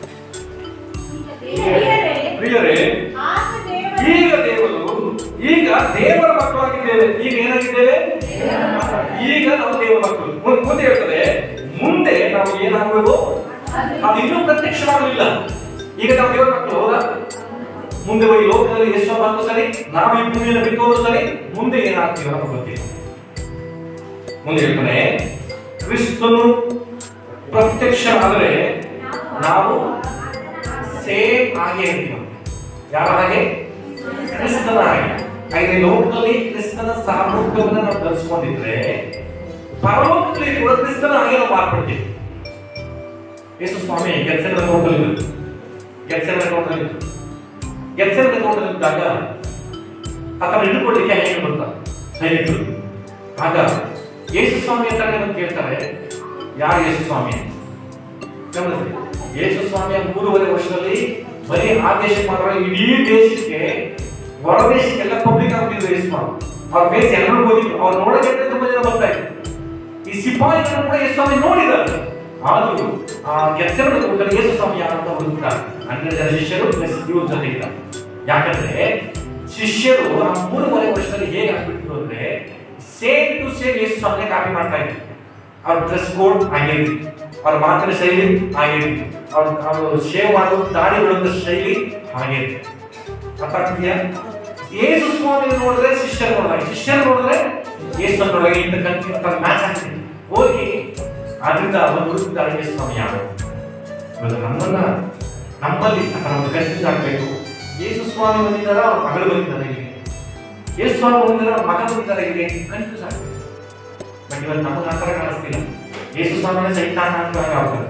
ಪ್ರಿಯರೇ, ಈಗ ದೇವರು ಈಗ ದೇವರ ಮಕ್ಕಳಾಗಿದ್ದೇವೆ. ಈಗ ಏನಾಗಿದ್ದೇವೆ? ಈಗ ನಾವು ದೇವರ ಮಕ್ಕಳು. ಮುಂದೆ ಹೇಳ್ತದೆ, ಮುಂದೆ ನಾವು ಏನಾಗಬೇಕು? ಅದು ಇನ್ನೂ ಪ್ರತ್ಯಕ್ಷವಾಗಲಿಲ್ಲ. ಈಗ ನಾವು ದೇವರ ಮಕ್ಕಳು, ಹೌದಾ? ಮುಂದೆ ಈ ಲೋಕದಲ್ಲಿ ಎಷ್ಟು ಬಂದು ಸರಿ, ನಾವು ಈ ಭೂಮಿಯನ್ನು ಬಿಟ್ಟೋದು ಸರಿ, ಮುಂದೆ ಏನಾಗ್ತೀವಿ ನಮಗೆ ಗೊತ್ತಿಲ್ಲ. ಮುಂದೆ ಹೇಳ್ತಾನೆ, ಕ್ರಿಸ್ತನು ಪ್ರತ್ಯಕ್ಷ ಆದರೆ ನಾವು ಸೇಮ್ ಹಾಗೆ ಇರ್ತೀವಿ. ಯಾರ ಹಾಗೆ? ಕ್ರಿಸ್ತನ ಹಾಗೆ. ಹಾಗೆ ಲೋಕದಲ್ಲಿ ಕ್ರಿಸ್ತನ ಸಾಮರ್ಥ್ಯವನ್ನು ನಾವು ಧರಿಸಿಕೊಂಡಿದ್ರೆ ಪರಲೋಕದಲ್ಲಿ ಕೂಡ ಕ್ರಿಸ್ತನ ಹಾಗೆ ನಾವು ಮಾರ್ಪಡ್ತೀವಿ. ಯೇಸು ಸ್ವಾಮಿ ಗೆತ್ಸೆಮನೆ ತೋಟದಲ್ಲಿದ್ದರು, ಗೆತ್ಸೆಮನೆ ತೋಟದಲ್ಲಿದ್ದರು. ಗೆತ್ಸೆಮನೆ ತೋಟದಲ್ಲಿದ್ದಾಗ ಆತನ ಹಿಡಿದುಕೊಳ್ಳಿಕ್ಕೆ ಹೇಗೆ ಬರ್ತಾರೆ ಸೈನಿಕರು. ಆಗ ಯೇಸು ಸ್ವಾಮಿ ಅಂತ ಕೇಳ್ತಾರೆ, ಯಾರು ಯೇಸು ಸ್ವಾಮಿ? ಗಮನಿಸಿ, ಯೇಸು ಸ್ವಾಮಿಯ ಮೂರುವರೆ ವರ್ಷದಲ್ಲಿ ಬರೀ ಆ ದೇಶಕ್ಕೆ ಮಾತ್ರ, ಇಡೀ ದೇಶಕ್ಕೆ, ಹೊರ ದೇಶಕ್ಕೆಲ್ಲ ಪಬ್ಲಿಕ್ ಆಗ್ತಿದ್ರು ಯೇಸು ಸ್ವಾಮಿ. ಅವ್ರ ಫೇಸ್ ಎಲ್ಲರೂ ಓದಿದ್ರು, ಅವ್ರು ನೋಡೋಕೆ ತುಂಬಾ ಜನ ಬರ್ತಾ ಇದ್ರು. ಈ ಸಿಪಾಯಿಗಳನ್ನು ಕೂಡ ಯೇಸು ಸ್ವಾಮಿ ನೋಡಿದ್ದಾರೆ. ಆದರೂ ಆ ಗೆತ್ಸೆಮನೆ ತೋಟದಲ್ಲಿ ಯೇಸು ಸ್ವಾಮಿ ಯಾರಂತ ಹುಡುಕ್ತಾರೆ. ಹನ್ನೆರಡು ಜನ ಶಿಷ್ಯರು ಪ್ಲಸ್ ಇವ್ರ ಜೊತೆ ಇದ್ದಾರೆ. ಯಾಕಂದ್ರೆ ಶಿಷ್ಯರು ಆ ಮೂರುವರೆ ವರ್ಷದಲ್ಲಿ ಹೇಗೆ ಆಗ್ಬಿಟ್ಟಿದ್ರು ಅಂದ್ರೆ ಸೇಮ್ ಟು ಸೇಮ್ ಯೇಸು ಸ್ವಾಮಿನೇ ಕಾಪಿ ಮಾಡ್ತಾ ಇದ್ರು. ಅವ್ರ ಡ್ರೆಸ್ ಕೋಡ್ ಆಗಿರ್ಲಿ, ಅವ್ರ ಮಾತಿನ ಶೈಲಿ ಆಗಿರ್ಲಿ, ಅವ್ರ ಅವರು ಶೇವ್ ಮಾಡೋದು ದಾಡಿ ಬಿಡುವಂತ ಶೈಲಿ ಆಗಿರ್ಲಿ. ಅರ್ಥ ಆಗ್ತಿದೆಯಾ? ಯೇಸು ಸ್ವಾಮಿ ನೋಡಿದ್ರೆ ಶಿಷ್ಯರು ನೋಡಿದಾಗ, ಶಿಷ್ಯರು ನೋಡಿದ್ರೆ ಯೇಸು ನೋಡಿದಾಗ ಇಂತ ಕಂತಿ ಅಂತ ಮ್ಯಾಚ್ ಆಗ್ತದೆ ಹೋಗಿ. ಆದ್ರಿಂದ ಅವರು ಗುರುತಿದ್ದಾರೆ ಯೇಸು ಸ್ವಾಮಿ ಯಾರು. ನಮ್ಮನ್ನ ನಮ್ಮಲ್ಲಿ ಒಂದು ಕನ್ಫ್ಯೂಸ್ ಆಗ್ಬೇಕು. ಯೇಸು ಸ್ವಾಮಿ ಬಂದಿದ್ದಾರೆ, ಅವ್ರ ಮಗಳು ಬಂದಿದ್ದಾರೆ ಇಲ್ಲಿ. ಯೇಸು ಸ್ವಾಮಿ ಬಂದಿದ್ದಾರೆ, ಅವ್ರ ಮಗ ಬಂದಿದ್ದಾರೆ ಇಲ್ಲಿ. ಕನ್ಫ್ಯೂಸ್ ಆಗ್ತದೆ. ಬಟ್ ಇವತ್ತು ನಮಗೆ ಆ ಥರ ಕಾಣಿಸ್ತಿಲ್ಲ. ಯೇಸು ಸ್ವಾಮಿನ ಸೈತಾನ ಅಂತ ಆಗ್ತದೆ.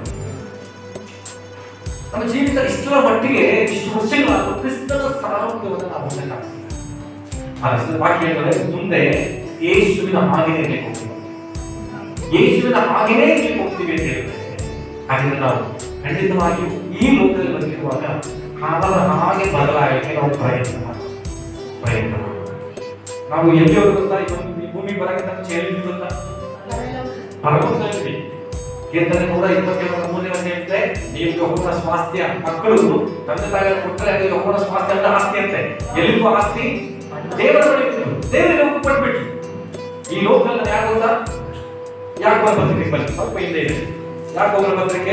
ನಮ್ಮ ಜೀವಿತ ಇಷ್ಟರ ಮಟ್ಟಿಗೆ ಇಷ್ಟು ವರ್ಷಗಳಾದ ಕ್ರಿಸ್ತನ ಸಾರೂಪ್ಯವನ್ನು ನಾವು ಹೊಂದಕ್ಕಾಗ್ತದೆ. ಆದರೆ ವಾಕ್ಯ ಹೇಳ್ತಾರೆ, ಮುಂದೆ ಯೇಸುವಿನ ಹಾಗೆನೇ ಇರ್ಲಿಕ್ಕೆ ಹೋಗ್ತೀವಿ, ಯೇಸುವಿನ ಹಾಗೆನೇ ಇರ್ಲಿಕ್ಕೆ ಹೋಗ್ತೀವಿ ಅಂತ ಹೇಳ್ತಾರೆ. ಹಾಗಾಗಿ ನಾವು ಖಂಡಿತವಾಗಿಯೂ ಈ ಲೋಕದಲ್ಲಿ ಬಂದಿರುವಾಗ ಅವರ ಹಾಗೆ ಬದಲಾಗಲಿಕ್ಕೆ ನಾವು ಪ್ರಯತ್ನ ಮಾಡ್ತೀವಿ ಪ್ರಯತ್ನ ಮಾಡ್ತೀವಿ ನಾವು ಎಲ್ಲಿ ಹೋಗುತ್ತಾ ಈ ಭೂಮಿ ಬರಕ್ಕೆ ಮುಂಚೆ ಎಲ್ಲಿ ಗೊತ್ತಾ? ಪರಲೋಕದಲ್ಲಿ. ಕೀರ್ತನೆ ನೂರ ಇಪ್ಪತ್ತೇಳು ಮೂರನೇ ವರ್ಷ ಹೇಳ್ತಾರೆ, ನೀವು ಯೆಹೋವನ ಸ್ವಾಸ್ಥ್ಯ. ಮಕ್ಕಳು ತಂದೆ ತಾಯಿಗಳ ಕೊಟ್ಟರೆ ಅದು ಯೆಹೋವನ ಸ್ವಾಸ್ಥ್ಯ ಅಂತ ಆಸ್ತಿ ಅಂತೆ. ಎಲ್ಲಿಗೂ ಆಸ್ತಿ ದೇವರ ಬಳಿ ಬಿಟ್ಟು ದೇವರಿಗೆ ಹೋಗಿ ಕೊಟ್ಬಿಟ್ಟು ಈ ಲೋಕದಲ್ಲಿ ಯಾರು ಗೊತ್ತಾ? ಯಾಕೋಬನ ಪತ್ರಿಕೆ ಬನ್ನಿ, ಸ್ವಲ್ಪ ಹಿಂದೆ ಇದೆ. ಯಾಕೋಬನ ಪತ್ರಿಕೆ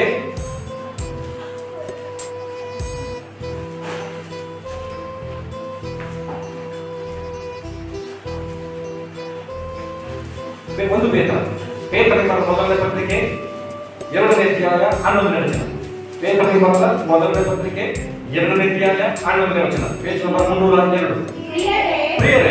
ಒಂದು ಪೇತ್ರ ಪೇತ್ರನಿಗೆ ಬರೆದ ಮೊದಲನೇ ಪತ್ರಿಕೆ ಎರಡನೇ ಅಧ್ಯಾಯ ಹನ್ನೊಂದನೇ ವಚನ. ಪೇತ್ರನಿಗೆ ಬರೆದ ಮೊದಲನೇ ಪತ್ರಿಕೆ ಎರಡನೇ ಅಧ್ಯಾಯ ಹನ್ನೊಂದನೇ ವಚನ. ಪೇಜ್ ನಂಬರ್ ಮುನ್ನೂರ ಹನ್ನೆರಡು. ಪ್ರಿಯರೇ,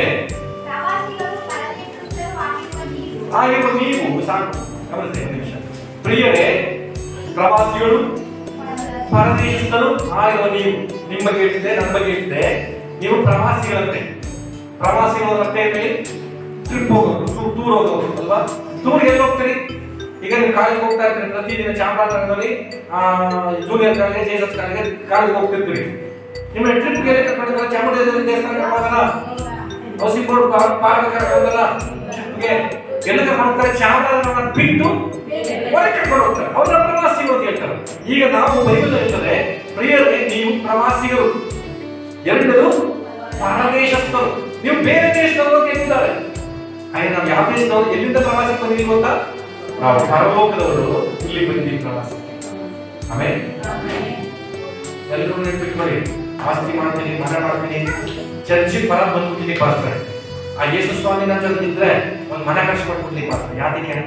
ಆಗಿರುವ ನೀವು ಸಾಕು ಗಮನಿಸಿ ಒಂದು ನಿಮಿಷ. ಪ್ರಿಯರೇ, ಪ್ರವಾಸಿಗಳು ಪರದೇಶಸ್ಥರು ಆಗಿರುವ ನೀವು, ನಿಮ್ಮ ಬಗ್ಗೆ ಇಟ್ಟಿದೆ, ನನ್ನ ಬಗ್ಗೆ ಇಟ್ಟಿದೆ. ನೀವು ಪ್ರವಾಸಿಗಳಂತೆ. ಪ್ರವಾಸಿಗಳ ಮತ್ತೆ ಟ್ರಿಪ್ ಹೋಗೋದು, ಟೂರ್ ಹೋಗೋದು ಅಲ್ವಾ? ಟೂರ್ ಎಲ್ಲಿ ಹೋಗ್ತೀರಿ? ಈಗ ನೀವು ಕಾಲೇಜ್ ಹೋಗ್ತಾ ಇರ್ತೀರಿ, ಪ್ರತಿದಿನ ಚಾಮರಾಜನಗರದಲ್ಲಿ junior college, JSS college college ಹೋಗ್ತಿರ್ತೀರಿ. ನಿಮ್ಮ ಟ್ರಿಪ್ಗೆ ಎಲ್ಲಿ ಕರ್ಕೊಂಡು ಚಾಮರಾಜನಗರ ದೇವಸ್ಥಾನ ಕರ್ಕೊಂಡಲ್ಲ, ಹೌಸಿಂಗ್ ಬೋರ್ಡ್ ಪಾರ್ಕ್ ಕರ್ಕೊಂಡಲ್ಲ, ಟ್ರಿಪ್ಗೆ ಎಲ್ಲ ಕರ್ಕೊಂಡ್ತಾರೆ. ಚಾಮರಾಜನಗರ ಬಿಟ್ಟು ಹೊರಗೆ ಕರ್ಕೊಂಡು ಹೋಗ್ತಾರೆ. ಅವರ ಪ್ರವಾಸಿಗಳು ಅಂತ ಹೇಳ್ತಾರೆ. ಈಗ ನಾವು ಬೈಬಲ್ ಹೇಳ್ತಾರೆ, ಪ್ರಿಯರೇ ನೀವು ಪ್ರವಾಸಿಗಳು. ಎರಡನೇದು ಪರದೇಶಸ್ಥರು, ನೀವು ಬೇರೆ ದೇಶದವರು ಅಂತ ಹೇಳ್ತಾರೆ. ಹಾಗೆ ನಾವು ಯಾವ ದೇಶದವರು, ಎಲ್ಲಿಂದ ಪ್ರವಾಸಕ್ಕೆ ಬಂದಿದ್ದೀವಿ ಅಂತ? ನಾವು ಪರಲೋಕದವರು ಇಲ್ಲಿ ಬಂದಿದ್ದೀವಿ ಪ್ರವಾಸಕ್ಕೆ. ಆಮೇಲೆ ಎಲ್ಲರೂ ನೆನ್ಪಿಟ್ಟು ಮಾಡಿ, ಆಸ್ತಿ ಮಾಡ್ತೀನಿ, ಮನೆ ಮಾಡ್ತೀನಿ, ಚರ್ಚಿಗೆ ಬರ ಬಂದ್ಬಿಟ್ಟಿನಿ ಪಾಸ್ತಾರೆ. ಆ ಯೇಸು ಸ್ವಾಮಿ ನನ್ನ ಜೊತೆ ಇದ್ರೆ ಒಂದು ಮನೆ ಕಟ್ಸ್ಕೊಟ್ಬಿಡ್ಲಿ ಪಾಸ್ತಾರೆ. ಯಾಕೆ?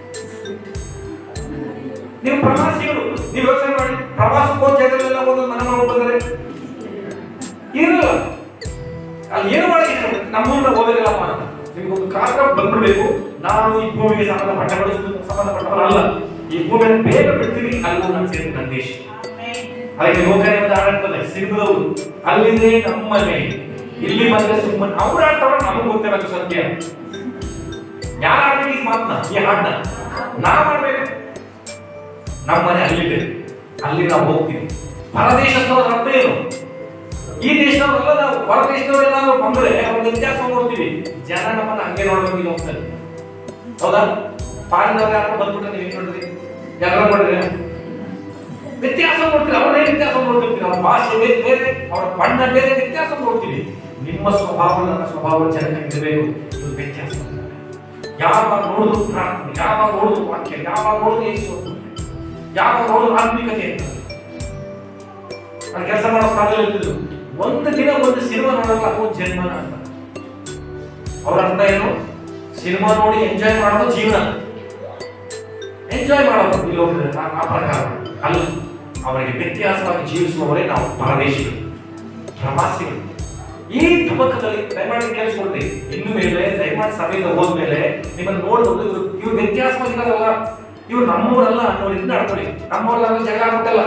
ನೀವು ಪ್ರವಾಸಿಗಳು. ನೀವು ಯೋಚನೆ ಮಾಡಿ, ಪ್ರವಾಸಕ್ಕೆ ಹೋದ ಜಾಗದಲ್ಲೆಲ್ಲ ಹೋಗೋದು ಮನೆ ಮಾಡ್ಕೊಂಡು ಬಂದರೆ ಇರಲ್ಲ. ಅಲ್ಲಿ ಏನು ಮಾಡಿ ನಮ್ಮೂರಿನ ಹೋಗೋದಿಲ್ಲಪ್ಪ ಅಂತ ನಿಮ್ಗೊಂದು ಕಾರಣ ಬಂದ್ಬಿಡ್ಬೇಕು. ನಾನು ಈ ಭೂಮಿಗೆ ಸಂಬಂಧಪಟ್ಟಗಳು ಸಂಬಂಧಪಟ್ಟವರಲ್ಲ, ಈ ಭೂಮಿಯನ್ನು ಬೇಗ ಬಿಡ್ತೀವಿ, ಅಲ್ಲೂ ನಾನು ಸೇರಿ ನನ್ನ ದೇಶ. ಅದಕ್ಕೆ ಲೋಕನೇ ಒಂದು ಆಡಾಡ್ತದೆ, ಸಿಗದವರು ಅಲ್ಲಿಂದೇ ನಮ್ಮನೆ, ಇಲ್ಲಿ ಬಂದ್ರೆ ಸುಮ್ಮನೆ ಅವ್ರು ಆಡ್ತಾವ. ನಮಗ್ ಗೊತ್ತಿರಬೇಕು ಸತ್ಯ. ಯಾರು ಆಡ್ಬೇಕು ಈ ಮಾತನ್ನ, ಈ ಹಾಡನ್ನ ನಾವ್ ಮಾಡ್ಬೇಕು. ನಮ್ಮನೆ ಅಲ್ಲಿದೆ, ಅಲ್ಲಿ ನಾವು ಹೋಗ್ತೀವಿ. ಪರದೇಶದವ್ರ ಅರ್ಥ ಏನು? ಈ ದೇಶದವರೆಲ್ಲ ನಾವು ಹೊರ ದೇಶದವರೆಲ್ಲ ನಾವು ಬಂದ್ರೆ ಅವ್ರ ವ್ಯತ್ಯಾಸ ನೋಡ್ತೀವಿ. ಜನ ನಮ್ಮನ್ನ ಹಂಗೆ ನೋಡ್ಬೇಕು ಹೋಗ್ತಾರೆ. ಹೌದಾ? ಪಾರಿನವ್ರು ಯಾರು ಬಂದ್ಬಿಟ್ರೆ ನೀವು ಹೆಂಗ್ ನೋಡ್ರಿ? ಎಲ್ಲ ನೋಡ್ರಿ ವ್ಯತ್ಯಾಸ ನೋಡ್ತೀವಿ. ಅವ್ರೇ ವ್ಯತ್ಯಾಸ ನೋಡ್ತಿರ್ತೀವಿ. ಅವ್ರ ಭಾಷೆ ಬೇರೆ ಬೇರೆ, ಅವ್ರ ಬಣ್ಣ ಬೇರೆ, ವ್ಯತ್ಯಾಸ ನೋಡ್ತೀವಿ. ನಿಮ್ಮ ಸ್ವಭಾವ ನನ್ನ ಸ್ವಭಾವ ಚೆನ್ನಾಗಿರಬೇಕು. ಇದು ವ್ಯತ್ಯಾಸ. ಯಾವಾಗ ನೋಡುದು ಪ್ರಾರ್ಥನೆ, ಯಾವಾಗ ನೋಡುದು ವಾಕ್ಯ, ಯಾವಾಗ ನೋಡುದು ಯೇಸು, ಯಾವಾಗ ನೋಡುದು ಆತ್ಮಿಕತೆ. ನಾನು ಕೆಲಸ ಮಾಡೋ ಸ್ಥಳದಲ್ಲಿ ಇರ್ತಿದ್ರು, ಒಂದು ದಿನ ಒಂದು ಸಿನಿಮಾ ನೋಡಲ್ಲ, ಅದು ಜನ್ಮನ ಅಂತ. ಅವ್ರ ಅರ್ಥ ಏನು? ಸಿನಿಮಾ ನೋಡಿ ಎಂಜಾಯ್ ಮಾಡೋದು ಜೀವನ, ಎಂಜಾಯ್ ಮಾಡೋದು ಈ ಲೋಕದಲ್ಲಿ. ಆ ಪ್ರಕಾರ ಅಲ್ಲ. ಅವರಿಗೆ ವ್ಯತ್ಯಾಸವಾಗಿ ಜೀವಿಸುವವರೇ ನಾವು ಪರದೇಶಿಗಳು, ಪ್ರವಾಸಿಗಳು. ಈ ತಬಕದಲ್ಲಿ ದಯಮಾಡಿ ಕೇಳಿಸ್ಕೊಳ್ರಿ. ಇನ್ನು ಮೇಲೆ ದಯಮಾಡಿ ಸಭೆಯಿಂದ ಹೋದ್ಮೇಲೆ ನಿಮ್ಮನ್ನು ನೋಡ್ಬೋದು, ಇವರು ಇವ್ರು ವ್ಯತ್ಯಾಸವಾಗಿದ್ದಾರಲ್ಲ, ಇವ್ರು ನಮ್ಮೂರಲ್ಲ ಅನ್ನೋರಿಂದ ನಡ್ಕೊಳ್ಳಿ. ನಮ್ಮೂರಲ್ಲ ಜಗಳ ಆಗುತ್ತಲ್ಲ,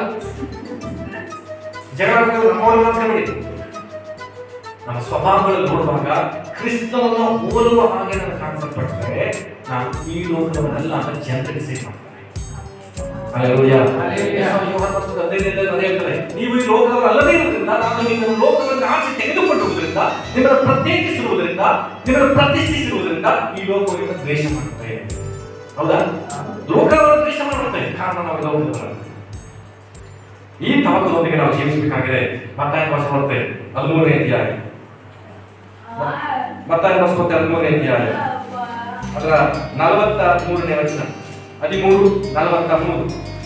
ಜಗಳ ನಮ್ಮೂರಲ್ಲ ಅನ್ಸ್ಕೊಂಬಿಡಿ. ನಮ್ಮ ಸ್ವಭಾವಗಳಲ್ಲಿ ನೋಡುವಾಗ ಕ್ರಿಸ್ತನನ್ನು ಹೋಲುವ ಹಾಗೆ ನಾನು ಕಾಣಿಸಲ್ಪಟ್ಟರೆ ನಾನು ಈ ಲೋಕವನ್ನೆಲ್ಲ ಅಂತ ಜನರಿಗೆ ಸೇವೆ ಮಾಡ್ತಾರೆ. ನೀವು ಈ ಲೋಕದವರು ಅಲ್ಲದೇ ಇರುವುದರಿಂದ, ನಾನು ನಿಮ್ಮನ್ನು ಲೋಕವನ್ನು ಆಚೆ ತೆಗೆದುಕೊಳ್ಳುವುದರಿಂದ, ನಿಮ್ಮನ್ನು ಪ್ರತ್ಯೇಕಿಸಿರುವುದರಿಂದ, ನಿಮ್ಮನ್ನು ಪ್ರತಿಷ್ಠಿಸಿರುವುದರಿಂದ ಈ ಲೋಕವನ್ನು ದ್ವೇಷ ಮಾಡುತ್ತೆ. ಹೌದಾ? ಲೋಕವನ್ನು ದ್ವೇಷ ಮಾಡುತ್ತೆ, ಕಾರಣ ನಾವು ಲೋಕದವರ. ಈ ತವಕದೊಂದಿಗೆ ನಾವು ಜೀವಿಸಬೇಕಾಗಿದೆ. ಮತ್ತಾಯ ಭಾಷೆ ಬರುತ್ತೆ ಹದಿಮೂರನೇ ಅಧ್ಯಾಯ, ಮತ್ತಾಯ ಭಾಷೆ ಬರುತ್ತೆ ಹದಿಮೂರನೇ ಅಧ್ಯಾಯ ಅದರ ನಲವತ್ತ ಮೂರನೇ ವಚನ. ಹದಿಮೂರು ನಲವತ್ತ ಮೂರು.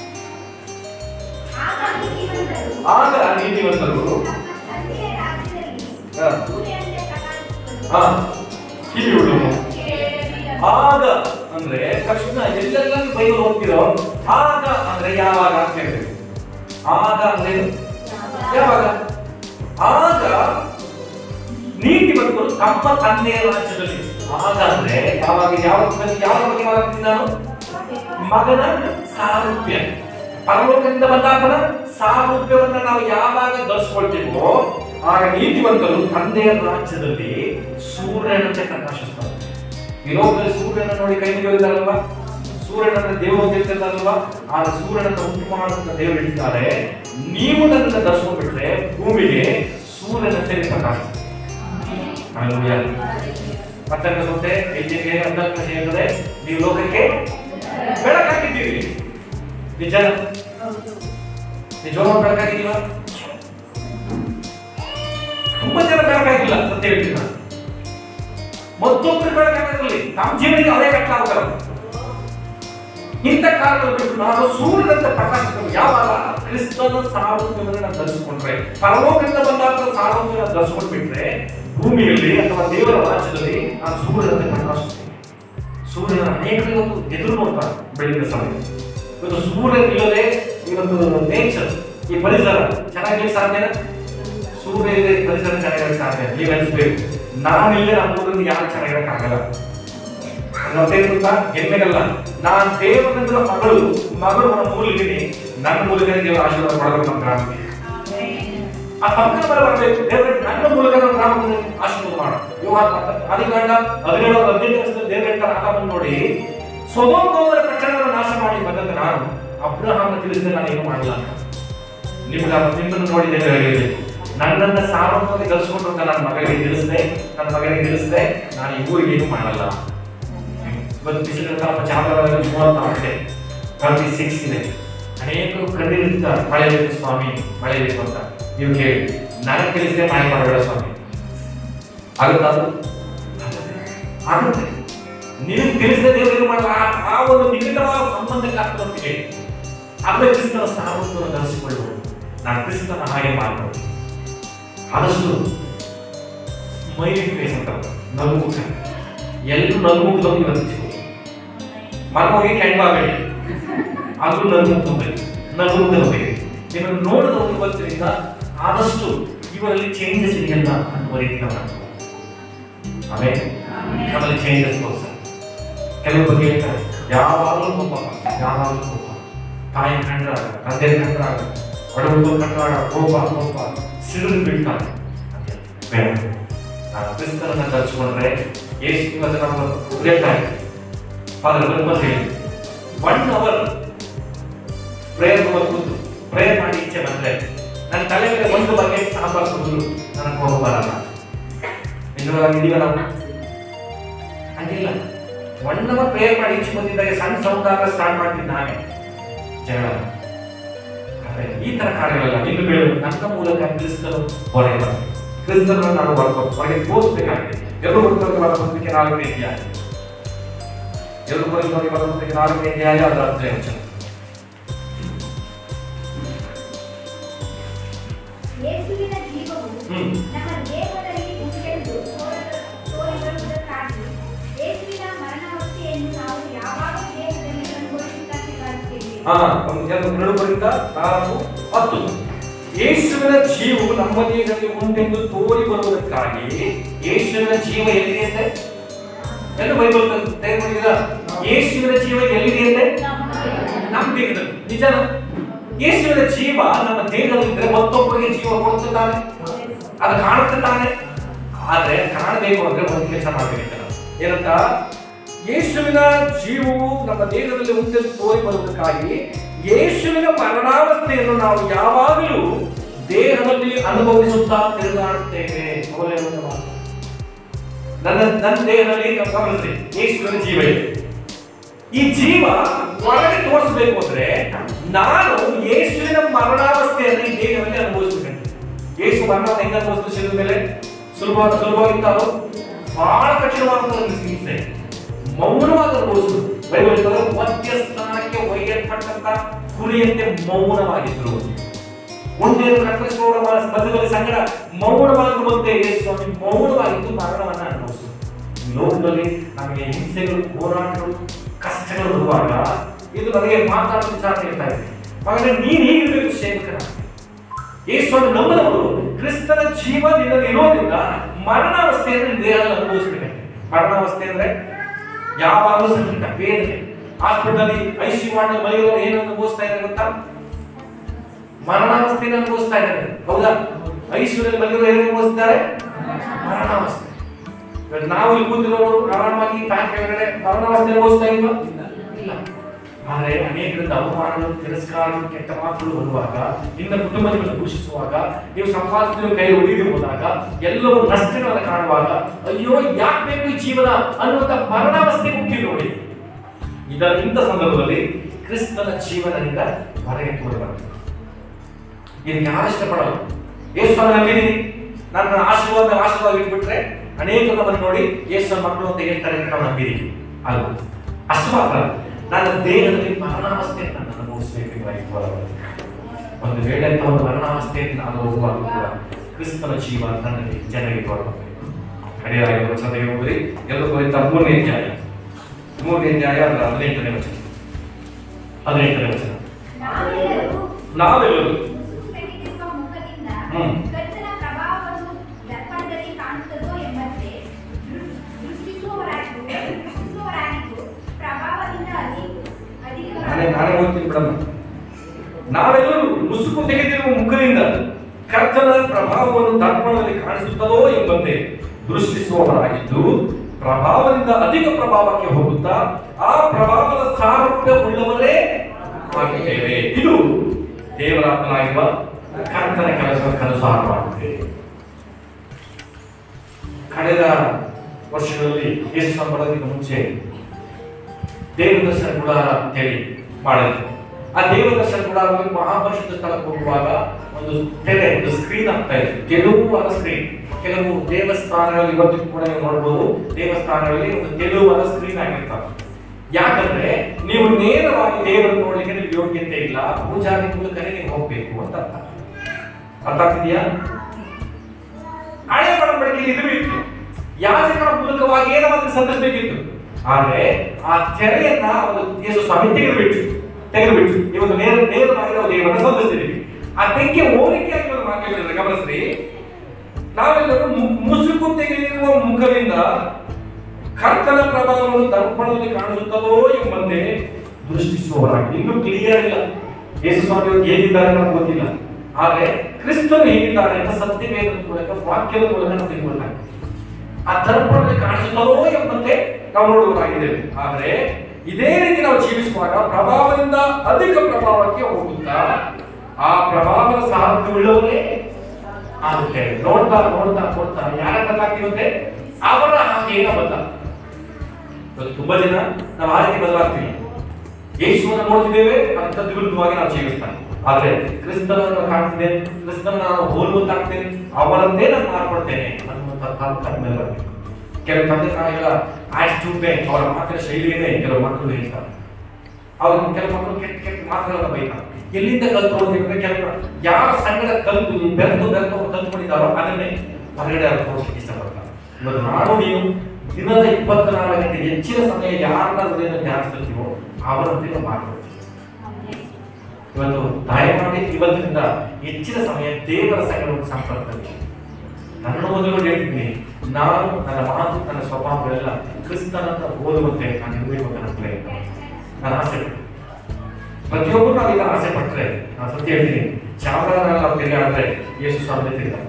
ಆಗ ನೀತಿವಂತರು
ಆಗ ನೀತಿವಂತರು
ತಮ್ಮ ತಂದೆಯ ರಾಜ್ಯದಲ್ಲಿ
ಹಾ.
ಸೂರ್ಯನಂತೆ ಪ್ರಕಾಶಿಸುವರು.
ಹಾ ಕಿವಿಯುಳ್ಳು. ಆಗ ಅಂದ್ರೆ ತಕ್ಷಣ ಎಲ್ಲೆಲ್ಲ ಬೈಬಲ್ ಓದ್ತಿರೋ ಆಗ ಅಂದ್ರೆ ಯಾವಾಗ ಅಂತ ಹೇಳ್ಬೇಕು. ಆಗ ಅಂದ್ರೆ ಏನು? ಯಾವಾಗ? ಆಗ ನೀತಿವಂತರು ತಮ್ಮ ತಂದೆಯ ರಾಜ್ಯದಲ್ಲಿ. ಆಗ ಅಂದ್ರೆ ಯಾವಾಗ? ಯಾವ ಯಾವ ಬಗ್ಗೆ ಮಾತಾಡ್ತೀನಿ ನಾನು? ಮಗನ ಸಾರೂಪ್ಯ, ಪರಲೋಕದಿಂದ ಬಂದಾತನ ಸಾರೂಪ್ಯವನ್ನ ನಾವು ಯಾವಾಗ ಧರಿಸ್ಕೊಳ್ತೀವೋ ಆಗ ನೀತಿವಂತರು ತಂದೆಯ ರಾಜ್ಯದಲ್ಲಿ ಸೂರ್ಯನಂತೆ ಪ್ರಕಾಶಿಸ್ತಾರೆ. ಈ ಲೋಕದಲ್ಲಿ ಸೂರ್ಯನ ನೋಡಿ ಕೈ ಮುಗಿಯೋದಿಲ್ಲಲ್ವಾ? ಸೂರ್ಯನನ್ನ ದೇವರು ಹೇಳ್ತಿರ್ತಾರಲ್ವಾ? ಆ ಸೂರ್ಯನನ್ನ ಉಂಟು ಮಾಡುವಂತ ದೇವರು ಹೇಳ್ತಾರೆ, ನೀವು ನನ್ನನ್ನು ಧರಿಸ್ಕೊಂಡ್ಬಿಟ್ರೆ ಭೂಮಿಗೆ ಸೂರ್ಯನಂತೆ ಪ್ರಕಾಶಿಸ್ತಾರೆ. ಮತ್ತೊಂದು ಸೊತ್ತೆ ಹೆಜ್ಜೆಗೆ ಹದಿನಾಲ್ಕು ಹೇಳ್ತದೆ, ನೀವು ಲೋಕಕ್ಕೆ ಬೆಳಕಾಗಿದ್ದೀರಿ. ನಿಜ ನಿಜವಾದ ಬೆಳಕಾಗಿದ್ದೀವ? ತುಂಬಾ ಜನ ಬೆಳಕಾಗಿಲ್ಲ ಸತ್ಯ ಹೇಳ್ತೀನಿ ನಾನು. ಮತ್ತೊಬ್ಬರು ಬೆಳಕಾಗಿರಲಿ, ನಮ್ಮ ಜೀವನಿಗೆ ಅವರೇ ಕಟ್ಟಾಗ್ತಾರೆ. ಇಂಥ ಕಾಲದಲ್ಲಿ ಬಿಟ್ಟು ನಾವು ಸೂರ್ಯನಂತೆ ಪ್ರಕಾಶಿಸಬೇಕು. ಯಾವಾಗ? ಕ್ರಿಸ್ತನ ಸಾರೂಪ್ಯವನ್ನು ನಾವು ಧರಿಸಿಕೊಂಡ್ರೆ, ಪರಲೋಕದಿಂದ ಬಂದಾಗ ಸಾರೂಪ್ಯವನ್ನು ಧರಿಸಿಕೊಂಡ್ಬಿಟ್ರೆ ಭೂಮಿಯಲ್ಲಿ ಅಥವಾ ದೇವರ ರಾಜ್ಯದಲ್ಲಿ ನಾನು ಸೂರ್ಯನಂತೆ ಪ್ರಕಾಶಿಸ್ತೀನಿ. ಸೂರ್ಯನ ಅನೇಕರು ಇವತ್ತು ಎದುರು ನೋಡ್ತಾರೆ ಬೆಳಗಿನ ಸಮಯ. ಇವತ್ತು ಸೂರ್ಯ ಇಲ್ಲದೆ ಇವತ್ತು ನೇಚರ್, ಈ ಪರಿಸರ ಚೆನ್ನಾಗಿ ಸಾಧ್ಯನ? ಸೂರ್ಯ ಇಲ್ಲದೆ ಪರಿಸರ ಚೆನ್ನಾಗಿ ಸಾಧ್ಯ. ನೀವು ಅನಿಸ್ಬೇಕು, ನಾನಿಲ್ಲದೆ ನಮ್ಮ ಊರಲ್ಲಿ ಯಾರು ಚೆನ್ನಾಗಿರಕ್ಕಾಗಲ್ಲ. ಮತ್ತೇನು ಗೊತ್ತಾ? ಹೆಮ್ಮೆಗಲ್ಲ, ನಾನು ದೇವರ ಮಗಳು ಮಗಳು ನನ್ನ ಮೂಲಗಿನಿ, ನನ್ನ ಮೂಲಕ ದೇವರ ಆಶೀರ್ವಾದ ಮಾಡಬೇಕು. ನಮ್ಮ ಗ್ರಾಮಕ್ಕೆ ಆ ಪಕ್ಕದ ಬರ ಬರಬೇಕು. ದೇವರ ನನ್ನ ಮೂಲಕ ನಮ್ಮ ಗ್ರಾಮದಲ್ಲಿ ಆಶೀರ್ವಾದ ಮಾಡ. ಯೋಹಾನ ಆದಿಕಾಂಡ ಹದಿನೇಳು ಹದಿನೆಂಟು ವರ್ಷದಲ್ಲಿ ದೇವರ ಹೇಳ್ತಾರೆ, ಆಗ ಬಂದು ನೋಡಿ, ಸೊದೋಮ್ ಗೋಮರ ಪಟ್ಟಣವನ್ನು ನಾಶ ಮಾಡಿ ಬಂದಂತ ನಾನು ಅಬ್ರಹಾಮನ ತಿಳಿಸಿದೆ ನಾನು ಏನು ಮಾಡಲ್ಲ ಅಂತ. ನಿಮ್ಗೆ ನಿಮ್ಮನ್ನು ನೋಡಿ ದೇವರು ಹೇಳಿದೆ, ನನ್ನನ್ನ ಸಾರ್ವತ್ರಿಕ ಗಳಿಸ್ಕೊಂಡು ನನ್ನ ಮಗಳಿಗೆ ತಿಳಿಸಿದೆ, ನನ್ನ ಮಗಳಿಗೆ ತಿಳಿಸಿದೆ, ನಾನು ಈ ಊರಿಗೆ ಏನು ಮಾಡಲ್ಲ. ಇವತ್ತು ಬಿಸಿಲು ಚಾಮರಾಜ ಮೂವತ್ತಾರು ಟ್ವೆಂಟಿ ಸಿಕ್ಸ್ ಇದೆ. ಅನೇಕರು ಕಣ್ಣಿರುತ್ತಾರೆ, ಮಳೆ ಬೇಕು ಸ್ವಾಮಿ, ಮಳೆ ಬೇಕು ಅಂತ. ನೀವು ಕೇಳಿ, ನನಗೆ ತಿಳಿಸಿದೆ ಮಾಯ ಮಾಡಬೇಡ ಸ್ವಾಮಿ. ಆಗುತ್ತಾ? ಆಗುತ್ತೆ. ನಿನಗೆ ತಿಳಿಸಿದ ದೇವರು ಏನು ಮಾಡಲ್ಲ. ಆ ಒಂದು ನಿಕಟವಾದ ಸಂಬಂಧಕ್ಕೆ ಆಗ್ತದೆ. ಆದ್ರೆ ಕ್ರಿಸ್ತನ ಸಾರ್ವತ್ವವನ್ನು ಧರಿಸಿಕೊಳ್ಳುವುದು, ನಾನು ಕ್ರಿಸ್ತನ ಹಾಗೆ ಮಾಡ್ಬೋದು. ಆದಷ್ಟು ಸ್ಮೈಲಿಂಗ್ ಫೇಸ್ ಅಂತ ನಗುಮುಖ, ಎಲ್ಲರೂ ನಗುಮುಖದಲ್ಲಿ ಇವತ್ತು ಮನವಾಗಿ ಕೆಂಡಾಗಬೇಡಿ, ಆದ್ರೂ ನಗುಮುಖ ನಗುಮುಖದಲ್ಲಿ ನಿಮ್ಮನ್ನು ನೋಡಿದವರು ಇವತ್ತಿನಿಂದ ಆದಷ್ಟು ಇವರಲ್ಲಿ ಚೇಂಜಸ್ ಇದೆಯಲ್ಲ ಅನ್ನುವ ರೀತಿ ನಾವು ಆಮೇಲೆ ನಮ್ಮಲ್ಲಿ ಚೇಂಜಸ್ ತೋರಿಸ. ಕೆಲವು ಬಗ್ಗೆ ಹೇಳ್ತಾರೆ, ಯಾವಾಗಲೂ ಕೋಪ, ಯಾವಾಗಲೂ ಕೋಪ, ತಾಯಿ ಕಂಡ್ರಾಗ, ತಂದೆ ಕಂಡ್ರಾಗ, ಒಡಹುಡುಗರು ಕಂಡ್ರಾಗ ಕೋಪ ಕೋಪ ಸಿಡಿದು ಬಿಡ್ತಾರೆ. ಬೇಡ, ನಾವು ಕ್ರಿಸ್ತರನ್ನ ಧರಿಸಿಕೊಂಡ್ರೆ ಎಷ್ಟು ಇವತ್ತು ನಾವು ಹೇಳ್ತಾರೆ. ಫಾದರ್ ಬರ್ಮಸ್ ಹೇಳಿ, ಒನ್ ಅವರ್ ಪ್ರೇಯರ್ ಕೂತು ಪ್ರೇಯರ್ ಮಾಡಿ ಈಚೆ ಬಂದ್ರೆ ನನ್ನ ತಲೆ ಮೇಲೆ ಒಂದು ಬಗ್ಗೆ ಸಾಂಬಾರ್ ಸುರಿದ್ರು ನನಗೆ ಕೋಪ ಬರಲ್ಲ. ನಿಜವಾಗಿ ಇದೀವ ನಾವು? ಹಂಗಿಲ್ಲ. ಒನ್ ಅವರ್ ಪ್ರೇಯರ್ ಮಾಡಿ ಈಚೆ ಬಂದಿದ್ದಾಗ ಸಣ್ಣ ಸೌಂಡ್ ಆಗ ಸ್ಟಾರ್ಟ್ ಮಾಡ್ತಿದ್ದ ನಾನೇ ಜಗಳ. ಈ ತರ ಕಾರ್ಯಗಳೆಲ್ಲ ಇನ್ನು ಬೇಡ. ನನ್ನ ಮೂಲಕ ಕ್ರಿಸ್ತರು ಹೊರಗೆ ಬರಬೇಕು, ಕ್ರಿಸ್ತರನ್ನು ನಾವು ಬರ್ಬೇಕು, ಹೊರಗೆ ತೋರಿಸಬೇಕಾಗಿದೆ. ಎರಡು ಬರ್ತಕ್ಕೆ ಬರಬೇಕು ನಾಲ್ಕನೇ ಅಧ್ಯಾಯ, ಎರಡು ಬರ್ತಕ್ಕೆ ಬರಬೇಕು ನಾಲ್ಕನೇ ಅಧ್ಯಾಯ ಅದರ ಹದಿನೈದು ವಚನ.
ಯೇಸುವಿನ ಜೀವವು ನಮ್ಮ ದೇಹದಲ್ಲಿ ಉಂಟೆಂದು ತೋರಿಬರುವುದಕ್ಕಾಗಿ ಯೇಸುವಿನ ಮರಣವಸ್ಥೆಯನ್ನು ನಾವು ಯಾವಾಗ ದೇಹದಲ್ಲಿ ಅನುಭವಿಸುತ್ತಲೇ ಬರುತ್ತೇವೆ.
ಹಾ, ಒಂದು ಎರಡು ಬರಿಂದ ನಾಲ್ಕು ಹತ್ತು. ಯೇಸುವಿನ ಜೀವವು ನಮ್ಮ ದೇಹದಲ್ಲಿ ಉಂಟೆಂದು ತೋರಿ ಬರುವುದಕ್ಕಾಗಿ. ಯೇಸುವಿನ ಜೀವ ಎಲ್ಲಿದೆ? ಎಂದು ಬೈಬಲ್ ತೆಗೆದುಕೊಂಡಿದ್ದೀರಾ? ಯೇಸುವಿನ ಜೀವ ಎಲ್ಲಿದೆ? ನಮ್ಮ ದೇಹದಲ್ಲಿ. ನಿಜನ? ಯೇಸುವಿನ ಜೀವ ನಮ್ಮ ದೇಹದಲ್ಲಿದ್ದರೆ ಮತ್ತೊಬ್ಬರಿಗೆ ಜೀವ ಕೊಡುತ್ತಾನೆ, ಅದು ಕಾಣುತ್ತಾನೆ. ಆದ್ರೆ ಕಾಣಬೇಕು ಅಂದ್ರೆ ಒಂದು ಕೆಲಸ ಮಾಡಬೇಕು. ಏನಂತ? ಯೇಸುವಿನ ಜೀವವು ನಮ್ಮ ದೇಹದಲ್ಲಿ ಉಂಟೆಂದು ತೋರಿ ಬರುವುದಕ್ಕಾಗಿ ಯೇಸುವಿನ ಮರಣಾವಸ್ಥೆಯನ್ನು ನಾವು ಯಾವಾಗಲೂ ದೇಹದಲ್ಲಿ ಅನುಭವಿಸುತ್ತಾ ತಿರುಗಾಡುತ್ತೇವೆ. ನನ್ನ ನನ್ನ ದೇಹದಲ್ಲಿ ಗಮನಿಸಿ, ಯೇಸುವಿನ ಜೀವ ಇದೆ. ಈ ಜೀವ ಹೊರಗೆ ತೋರಿಸಬೇಕು ಅಂದ್ರೆ ನಾನು ಯೇಸುವಿನ ಮರಣಾವಸ್ಥೆಯನ್ನು ಈ ದೇಹದಲ್ಲಿ ಅನುಭವಿಸಬೇಕು. ಯೇಸು ಮರಣ ಹೆಂಗ ಅನುಭವಿಸಿದ ಶಿಲುಬೆ ಮೇಲೆ? ಸುಲಭ ಸುಲಭವಾಗಿತ್ತು. ಬಹಳ ಕಠಿಣವಾದ ಹಿಂಸೆ, ಮೌನವಾಗಿ ಅನುಭವಿಸುದು. ಬೈಬಲ್ ಮಧ್ಯಸ್ಥಾನಕ್ಕೆ ಒಯ್ಯಲ್ಪಟ್ಟಂತ ಕುರಿಯಂತೆ ಮೌನವಾಗಿದ್ರು. ಒಂದೇನು ಕತ್ತರಿಸುವವರ ಮಧ್ಯದಲ್ಲಿ ಸಂಗಡ ಮೌನವಾಗಿರುವಂತೆ ಯೇಸು ಸ್ವಾಮಿ ಮೌನವಾಗಿದ್ದು ಮರಣವನ್ನ ಅನುಭವಿಸಿದರು. ಲೋಕದಲ್ಲಿ ನಮಗೆ ಹಿಂಸೆಗಳು, ಹೋರಾಟಗಳು, ಕಷ್ಟಗಳು ಬರುವಾಗ ಇದು ನನಗೆ ಮಾತಾಡೋ ವಿಚಾರ ಹೇಳ್ತಾ ಇದೆ. ಹಾಗಾದ್ರೆ ನೀನ್ ಹೇಗಿರ್ಬೇಕು ಸೇವಕನ? ಯೇಸು ಸ್ವಾಮಿ ನಂಬದವರು ಕ್ರಿಸ್ತನ ಜೀವ ನಿನ್ನಲ್ಲಿ ಇರೋದ್ರಿಂದ ಮರಣಾವಸ್ಥೆಯನ್ನು ದೇಹದಲ್ಲಿ ಅನುಭವಿಸಬೇಕು. ಮರಣಾವಸ್ಥೆ ಅಂದ್ರೆ ಯಾವಾಗಲೂ ಸಂಕಟ, ವೇದನೆ. ಹಾಸ್ಪಿಟಲ್ ಐಸಿಯು ವಾರ್ಡ್ ಮನೆಯವರು ಏನು ಅನುಭವಿಸ್ತಾ ಇದ್ದಾರೆ ಗೊತ್ತಾ? ಮರಣಾವಸ್ಥೆಯನ್ನು ಅನುಭವಿಸ್ತಾ ಇದ್ದಾರೆ. ಹೌದಾ? ಐಸಿಯುನಲ್ಲಿ ಮನೆಯವರು ಏನು ಅನುಭವಿಸ್ತಾರೆ? ಮರಣಾವಸ್ಥೆ. ನಾವು ಇಲ್ಲಿ ಕೂತಿರೋರು ಆರಾಮಾಗಿ ಫ್ಯಾನ್ ಕೆಳಗಡೆ ಮರಣಾವಸ್ಥೆ ಅನುಭವಿಸ್ತಾ ಇಲ್ವಾ? ಇಲ್ಲ. ಆದರೆ ಅನೇಕರಿಂದ ಅವಮಾನಗಳು, ತಿರಸ್ಕಾರಗಳು, ಕೆಟ್ಟ ಮಾತುಗಳು ಬರುವಾಗ, ಇನ್ನ ಕುಟುಂಬಗಳನ್ನು ದೂಷಿಸುವಾಗ, ನೀವು ಸಂಪಾದಿಸಿದ ಕೈ ಒಡೆದು ಹೋದಾಗ, ಎಲ್ಲವೂ ನಷ್ಟಗಳನ್ನು ಕಾಣುವಾಗ, ಅಯ್ಯೋ ಯಾಕೆ ಬೇಕು ಈ ಜೀವನ ಅನ್ನುವಂತ ಮರಣಾವಸ್ಥೆ ಮುಖ್ಯ ನೋಡಿ. ಇದರ ಇಂಥ ಸಂದರ್ಭದಲ್ಲಿ ಕ್ರಿಸ್ತನ ಜೀವನದಿಂದ ಹೊರಗೆ ತೋರಬಾರದು. ಇದನ್ನು ಯಾರು ಇಷ್ಟಪಡಲ್ಲ. ಯೇಸು ನಂಬಿದೀನಿ, ನನ್ನ ಆಶೀರ್ವಾದ ಆಶೀರ್ವಾದ ಇಟ್ಬಿಟ್ರೆ ಅನೇಕರು ನಮ್ಮನ್ನು ನೋಡಿ ಯೇಸು ಮಕ್ಕಳು ಅಂತ ಹೇಳ್ತಾರೆ ಅಂತ ನಾವು ನಂಬಿದೀವಿ. ಅಲ್ಲ, ಅಷ್ಟು ಮಾತ್ರ ನನ್ನ ದೇಹದಲ್ಲಿ ಮರಣಾವಸ್ಥೆಯನ್ನು ನಾನು ಅನುಭವಿಸಬೇಕು. ಒಂದು ವೇಳೆ ಅಂತ ಒಂದು ಮರಣಾವಸ್ಥೆಯನ್ನು ನಾನು ಹೋಗುವಾಗ ಕೂಡ ಕ್ರಿಸ್ತನ ಜೀವ ನನ್ನಲ್ಲಿ ಜನರಿಗೆ ಬರಬೇಕು. ಕಡೆಯಾಗಿ ವಚನ ಹೋಗಿ ಎಲ್ಲರೂ ಕುರಿತ ಮೂರನೇ ಅಧ್ಯಾಯ ಮೂರನೇ ಅಧ್ಯಾಯ ಅದರ ಹದಿನೆಂಟನೇ ವಚನ ಹದಿನೆಂಟನೇ ವಚನ ನಾವೆಲ್ಲರೂ ಹ್ಮ್ ನಾನೇ ನಾನೇ ಓದ್ತೀನಿ ಬಿಡಮ್ಮ. ನಾವೆಲ್ಲರೂ ಮುಸುಕು ತೆಗೆದಿರುವ ಮುಖದಿಂದ ಕರ್ತನ ಪ್ರಭಾವವನ್ನು ದರ್ಪಣದಲ್ಲಿ ಕಾಣಿಸುತ್ತದೋ ಎಂಬಂತೆ ದೃಷ್ಟಿಸುವವರಾಗಿದ್ದು, ಪ್ರಭಾವದಿಂದ ಅಧಿಕ ಪ್ರಭಾವಕ್ಕೆ ಹೋಗುತ್ತಾ ಆ ಪ್ರಭಾವದ ಸಾರೂಪ್ಯ ಉಳ್ಳವರೇ ಆಗಿದ್ದೇವೆ. ಇದು ದೇವರಾತ್ಮನಾಗಿರುವ ಕರ್ತನ ಕೆಲಸಕ್ಕೆ ಅನುಸಾರವಾಗಿದೆ. ಕಳೆದ ವರ್ಷಗಳಲ್ಲಿ ಯೇಸು ಬರೋದಕ್ಕೆ ಮುಂಚೆ ದೇವದರ್ಶನ ಗುಡಾರ ಅಂತೇಳಿ ಮಾಡಿದ್ರು. ಆ ದೇವದರ್ಶನ ಗುಡಾರದಲ್ಲಿ ಮಹಾಪರಿಶುದ್ಧ ಸ್ಥಳಕ್ಕೆ ಹೋಗುವಾಗ ಒಂದು ತೆರೆ, ಒಂದು ಸ್ಕ್ರೀನ್ ಆಗ್ತಾ ಇದೆ, ತೆಳುವಾದ ಸ್ಕ್ರೀನ್. ಕೆಲವು ದೇವಸ್ಥಾನಗಳಲ್ಲಿ ಇವತ್ತು ಕೂಡ ನೀವು ನೋಡಬಹುದು, ದೇವಸ್ಥಾನಗಳಲ್ಲಿ ಒಂದು ತೆಳುವಾದ ಸ್ಕ್ರೀನ್ ಆಗಿರ್ತಾರೆ. ಯಾಕಂದ್ರೆ ನೀವು ನೇರವಾಗಿ ದೇವರನ್ನು ನೋಡ್ಲಿಕ್ಕೆ ನಿಮ್ಗೆ ಯೋಗ್ಯತೆ ಇಲ್ಲ, ಪೂಜಾರಿ ಮೂಲಕನೇ ನೀವು ಹೋಗ್ಬೇಕು ಅಂತ ಅರ್ಥ. ಅರ್ಥ ಆಗ್ತಿದೆಯಾ? ಹಳೆ ಒಡಂಬಡಿಕೆಯಲ್ಲಿ ಇದು ಇತ್ತು, ಯಾಜಕರ ಮೂಲಕವಾಗಿ ಏನೋ ಸಂಧಿಸಬೇಕಿತ್ತು. ಆದ್ರೆ ಆ ತೆರೆಯನ್ನ ಒಂದು ಯೇಸು ಸ್ವಾಮಿ ತೆಗೆದುಬಿಟ್ಟು ತೆಗೆದುಬಿಟ್ಟು ಇವತ್ತು ನೇರ ನೇರವಾಗಿ ನಾವು ದೇವರನ್ನ ಸಂಧಿಸ್ತಿದ್ದೀವಿ. ಅದಕ್ಕೆ ಹೋಲಿಕೆಯಾಗಿ ಒಂದು ಮಾತು ಹೇಳಿದ್ರೆ ಗಮನಿಸ್ರಿ, ನಾವೆಲ್ಲರೂ ಮುಸುಕು ತೆಗೆದಿರುವ ಮುಖದಿಂದ ಕರ್ತನ ಪ್ರಭಾವವನ್ನು ದರ್ಪಣದಲ್ಲಿ ಕಾಣಿಸುತ್ತದೋ ಎಂಬಂತೆ ದೃಷ್ಟಿಸುವವರಾಗಿ. ಇನ್ನೂ ಕ್ಲಿಯರ್ ಇಲ್ಲ ಯೇಸು ಸ್ವಾಮಿ ಹೇಗಿದ್ದಾರೆ ನಮ್ಗೆ ಗೊತ್ತಿಲ್ಲ. ಆದ್ರೆ ಕ್ರಿಸ್ತನು ಹೇಗಿದ್ದಾರೆ ಅಂತ ಸತ್ಯವೇದದ ಮೂಲಕ, ವಾಕ್ಯದ ಮೂಲಕ ನಾವು ತಿಳ್ಕೊಳ್ತಾರೆ. ಆ ದರ್ಪಣದಲ್ಲಿ ಕಾಣಿಸುತ್ತದೋ ಎಂಬಂತೆ ನಾವು ನೋಡುವವರಾಗಿದ್ದೇವೆ. ಆದ್ರೆ ಇದೇ ರೀತಿ ನಾವು ಜೀವಿಸುವಾಗ ಪ್ರಭಾವದಿಂದ ಅಧಿಕ ಪ್ರಭಾವಕ್ಕೆ ಹೋಗುತ್ತಾ ಆ ಪ್ರಭಾವದ ಸಾಮರ್ಥ್ಯವುಳ್ಳವರೇ ಆಗುತ್ತೇವೆ. ನೋಡ್ತಾ ನೋಡ್ತಾ ನೋಡ್ತಾ ಯಾರ ಬದಲಾಗ್ತೀವಂತೆ ಅವರ ಹಾಗೆ ಬದಲ. ತುಂಬಾ ಜನ ನಾವು ಆ ರೀತಿ ಬದಲಾಗ್ತೀವಿ. ಯೇಸುವನ್ನು ನೋಡ್ತಿದ್ದೇವೆ, ಅಂತ ವಿರುದ್ಧವಾಗಿ ನಾವು ಜೀವಿಸ್ತಾನೆ. ಆದ್ರೆ ಕ್ರಿಸ್ತನನ್ನು ಕಾಣ್ತಿದ್ದೇನೆ, ಕ್ರಿಸ್ತನ ನಾನು ಹೋಲುವಂತಾಗ್ತೇನೆ, ಅವರನ್ನೇ ನಾನು ಮಾರ್ಪಡ್ತೇನೆ ಅನ್ನುವಂಥ ತಾತ್ಕಾಲ ಮೇಲೆ ಬರಬೇಕು. ಕೆಲವು ತಂದೆ ತಾಯಿಗಳ ಆಟಿಟ್ಯೂಡ್, ಅವರ ಮಾತಿನ ಶೈಲಿಯೇ ಕೆಲವು ಮಕ್ಕಳು ಹೇಳ್ತಾರೆ. ಅವ್ರ ಕೆಲವು ಮಕ್ಕಳು ಕೆಟ್ಟ ಕೆಟ್ಟ ಮಾತುಗಳನ್ನ ಬೈತಾರೆ. ಎಲ್ಲಿಂದ ಕಲ್ತು ಹೋದ್ರೆ ಕೆಲವು ಯಾವ ಸಂಗಡ ಕಲ್ತು ಬೆರೆತು ಬೆರೆತು ಕಲ್ತ್ಕೊಂಡಿದ್ದಾರೋ ಅದನ್ನೇ ಹೊರಗಡೆ ಅವ್ರು ತೋರಿಸಲಿಕ್ಕೆ ಇಷ್ಟಪಡ್ತಾರೆ. ಇವತ್ತು ನಾನು ನೀವು ದಿನದ ಇಪ್ಪತ್ನಾಲ್ಕು ಗಂಟೆ ಹೆಚ್ಚಿನ ಸಮಯ ಯಾರನ್ನ ಹೃದಯದಲ್ಲಿ ಧ್ಯಾನಿಸ್ತಿರ್ತೀವೋ ಅವರಂತೆ ಮಾಡ್ಕೊಳ್ತೀವಿ. ಇವತ್ತು ದಯಮಾಡಿ ಇವತ್ತಿನಿಂದ ಹೆಚ್ಚಿನ ಸಮಯ ದೇವರ ಸಂಗಡ ಸಂಪರ್ಕದಲ್ಲಿ ನನ್ನ ಮೊದಲು ಹೇಳ್ತೀನಿ, ನಾನು ನನ್ನ ಮಾತು ನನ್ನ ಸ್ವಭಾವಗಳೆಲ್ಲ ಕ್ರಿಸ್ತನಂತ ಓದುವಂತೆ ನಾನು ಇರಬೇಕು ಅಂತ ನನ್ನ ಪ್ರಯತ್ನ, ನನ್ನ ಆಸೆ. ಪ್ರತಿಯೊಬ್ಬರು ನಾವು ಇದನ್ನ ಆಸೆ ಪಟ್ಟರೆ, ನಾನು ಸತ್ಯ ಹೇಳ್ತೀನಿ, ಚಾಮರಾಜನಗರ ನಾವು ತಿರುಗಾಡಿದ್ರೆ ಯೇಸು ಸ್ವಾಮಿ ತಿರುಗಾಡ.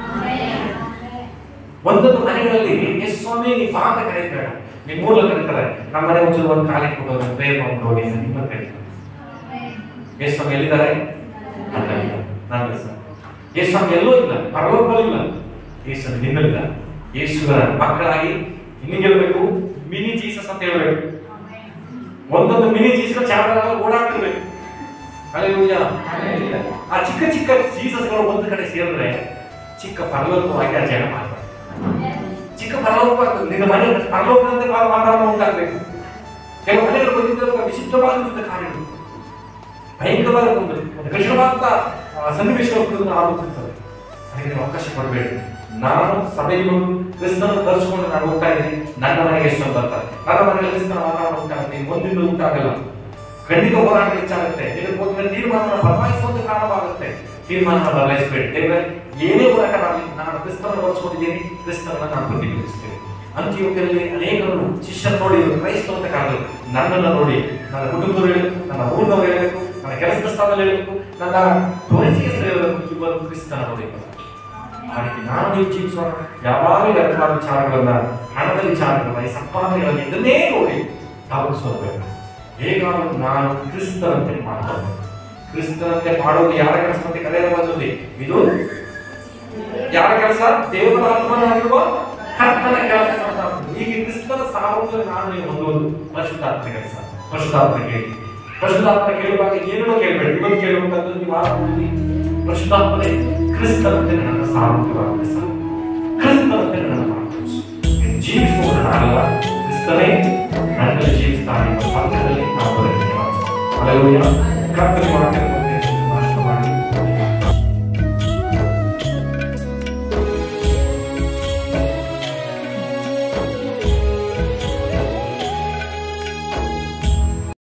ಒಂದೊಂದು ಮನೆಗಳಲ್ಲಿ ಯೇಸು ಸ್ವಾಮಿ ನೀವು ಬಾ ಅಂತ ಕರೀತಾರೆ, ನೀವು ಮೂಲ ಕರೀತಾರೆ. ನಮ್ಮ ಮನೆ ಒಂಚೂರು ಒಂದು ಕಾಲಿಗೆ ಕೊಟ್ಟೋದು, ಪ್ರೇಯರ್ ಮಾಡ್ಕೊಂಡು ಹೋಗಿ ನಿಮ್ಮ ಕರೀತಾರೆ. ಯೇಸು ಸ್ವಾಮಿ ಎಲ್ಲಿದ್ದಾರೆ? ನಾನು ಯೇಸು ಸ್ವಾಮಿ ಎಲ್ಲೂ ಇಲ್ಲ, ಪರಲೋಕವೂ ಇಲ್ಲ. ಯೇಸು ನಿನ್ನಲ್ಲ. ಯೇಸುವರ ಮಕ್ಕಳಾಗಿ ಇನ್ನಿಗೆಲ್ಬೇಕು, ಮಿನಿ ಜೀಸಸ್ ಅಂತ ಹೇಳ್ಬೇಕು. ಒಂದೊಂದು ಮಿನಿ ಜೀಸಸ್ ಚಾಮರಾಜ ಓಡಾಡ್ತಿರ್ಬೇಕು. ಹಲ್ಲೆಲೂಯಾ. ಆ ಚಿಕ್ಕ ಚಿಕ್ಕ ಜೀಸಸ್ಗಳು ಒಂದು ಕಡೆ ಸೇರಿದ್ರೆ ಚಿಕ್ಕ ಪರಲೋಕವಾಗಿ ಆ ಜನ ಮಾಡ್ತಾರೆ. ಚಿಕ್ಕ ಪರಲೋಕ, ನಿನ್ನ ಮನೆ ಪರಲೋಕದಂತೆ ವಾತಾವರಣ ಉಂಟಾಗಬೇಕು. ಕೆಲವು ಮನೆಗಳು ಬಂದಿದ್ದಂತ ವಿಚಿತ್ರವಾಗಿರುವಂತಹ ಕಾರ್ಯಗಳು, ಭಯಂಕರವಾದ ಒಂದು ಕಠಿಣವಾದ ಸನ್ನಿವೇಶಗಳು ಆಗುತ್ತಿರ್ತದೆ. ಅದಕ್ಕೆ ನೀವು ಅವಕಾಶ ಕೊಡಬೇಡಿ. ನಾನು ಸಭೆಗೆ ಬಂದು ಕ್ರಿಸ್ತನ ತರಿಸಿಕೊಂಡು ನಾನು ಹೋಗ್ತಾ ಇದ್ದೀನಿ, ನನ್ನ ಮನೆಗೆ ಎಷ್ಟು ಅಂತ ಬರ್ತಾರೆ, ನನ್ನ ಮನೆಯಲ್ಲಿ ಕ್ರಿಸ್ತನ ವಾತಾವರಣ ಉಂಟಾಗುತ್ತೆ, ಒಂದಿನ ಉಂಟಾಗಲ್ಲ. ಖಂಡಿತ ಹೋರಾಟ ಹೆಚ್ಚಾಗುತ್ತೆ. ಇದಕ್ಕೆ ಹೋದ್ರೆ ತೀರ್ಮಾನ ಬದಲಾಯಿಸುವಂತ ಕಾರಣವಾಗುತ್ತೆ. ತೀರ್ಮಾನ ಬದಲಾಯಿಸಬೇಡಿ. ದೇವರೇ, ಏನೇ ಹೋರಾಟ ಮಾಡಲಿ ನಾನು ಕ್ರಿಸ್ತನ ತರಿಸಿಕೊಂಡಿದ್ದೀನಿ, ಕ್ರಿಸ್ತನ ನಾನು ಪ್ರತಿನಿಧಿಸ್ತೇನೆ. ಅಂತ್ಯೋಕ್ಯದಲ್ಲಿ ಅನೇಕರು ಶಿಷ್ಯರು ನೋಡಿ ಕ್ರೈಸ್ತವ ಅಂತ ಕಾಣಲು ನನ್ನನ್ನು ನೋಡಿ ನನ್ನ ಕುಟುಂಬದವರು ಹೇಳಬೇಕು, ನನ್ನ ಊರಿನವರು ಹೇಳಬೇಕು, ನನ್ನ ಕೆಲಸದ ಸ್ಥಾನದಲ್ಲಿ ಹೇಳಬೇಕು, ನನ್ನ ಪರಿಚಯಸ್ಥರು ಹೇಳಬೇಕು, ಇಬ್ಬರು ಕ್ರಿಸ್ತನ ನೋಡಿ. ಆ ರೀತಿ ನಾನು ನೀವು ಜೀವಿಸೋಣ. ಯಾವಾಗಲೂ ವ್ಯರ್ಥವಾದ ವಿಚಾರಗಳನ್ನ, ಹಣದ ವಿಚಾರಗಳನ್ನ, ಈ ಸಂಪಾದನೆಗಳನ್ನ ಇದನ್ನೇ ನೋಡಿ ತಾಗಿಸೋದ್ಬೇಕು. ಹೇಗಾದರೂ ನಾನು ಕ್ರಿಸ್ತನಂತೆ ಮಾಡ್ತೇನೆ. ಕ್ರಿಸ್ತನಂತೆ ಮಾಡೋದು ಯಾರ ಕೆಲಸ ಅಂತ ಕರೆಯಲಾಗುತ್ತದೆ. ಇದು ಯಾರ ಕೆಲಸ? ದೇವರ ಆತ್ಮನಾಗಿರುವ ಕರ್ತನ ಕೆಲಸ. ಈಗ ಕ್ರಿಸ್ತನ ಸಾಮರ್ಥ್ಯ ನಾನು ನೀವು ಹೊಂದುವುದು ಪರಿಶುದ್ಧಾತ್ಮ ಕೆಲಸ. ಪರಿಶುದ್ಧಾತ್ಮ ಕೇಳಿ, ಪರಿಶುದ್ಧಾತ್ಮ ಕೇಳುವಾಗ ಏನೇನೋ ಕೇಳಬೇಡಿ. ಇವತ್ತು ಕೇಳುವಂತದ್ದು ನೀವು ಆಗುವುದು ಪರಿಶುದ್ಧಾತ್ಮನೇ ಕ್ರಿಸ್ತನಂತೆ ನನ್ನ ಸಾಮರ್ಥ್ಯವಾಗಿದೆ, ಕ್ರಿಸ್ತನಂತೆ ನನ್ನ ಮಾತು ಜೀವಿಸುವುದು ನಾನಲ್ಲ, ಕ್ರಿಸ್ತನೇ ನನ್ನಲ್ಲಿ ಜೀವಿಸ್ತಾನೆ ಎಂಬ ಸತ್ಯದಲ್ಲಿ ನಾವು ಬರೆದಿದ್ದೇವೆ. ಅಲ್ಲೆಲೂಯಾ. ಕರ್ತನ ವಾಕ್ಯ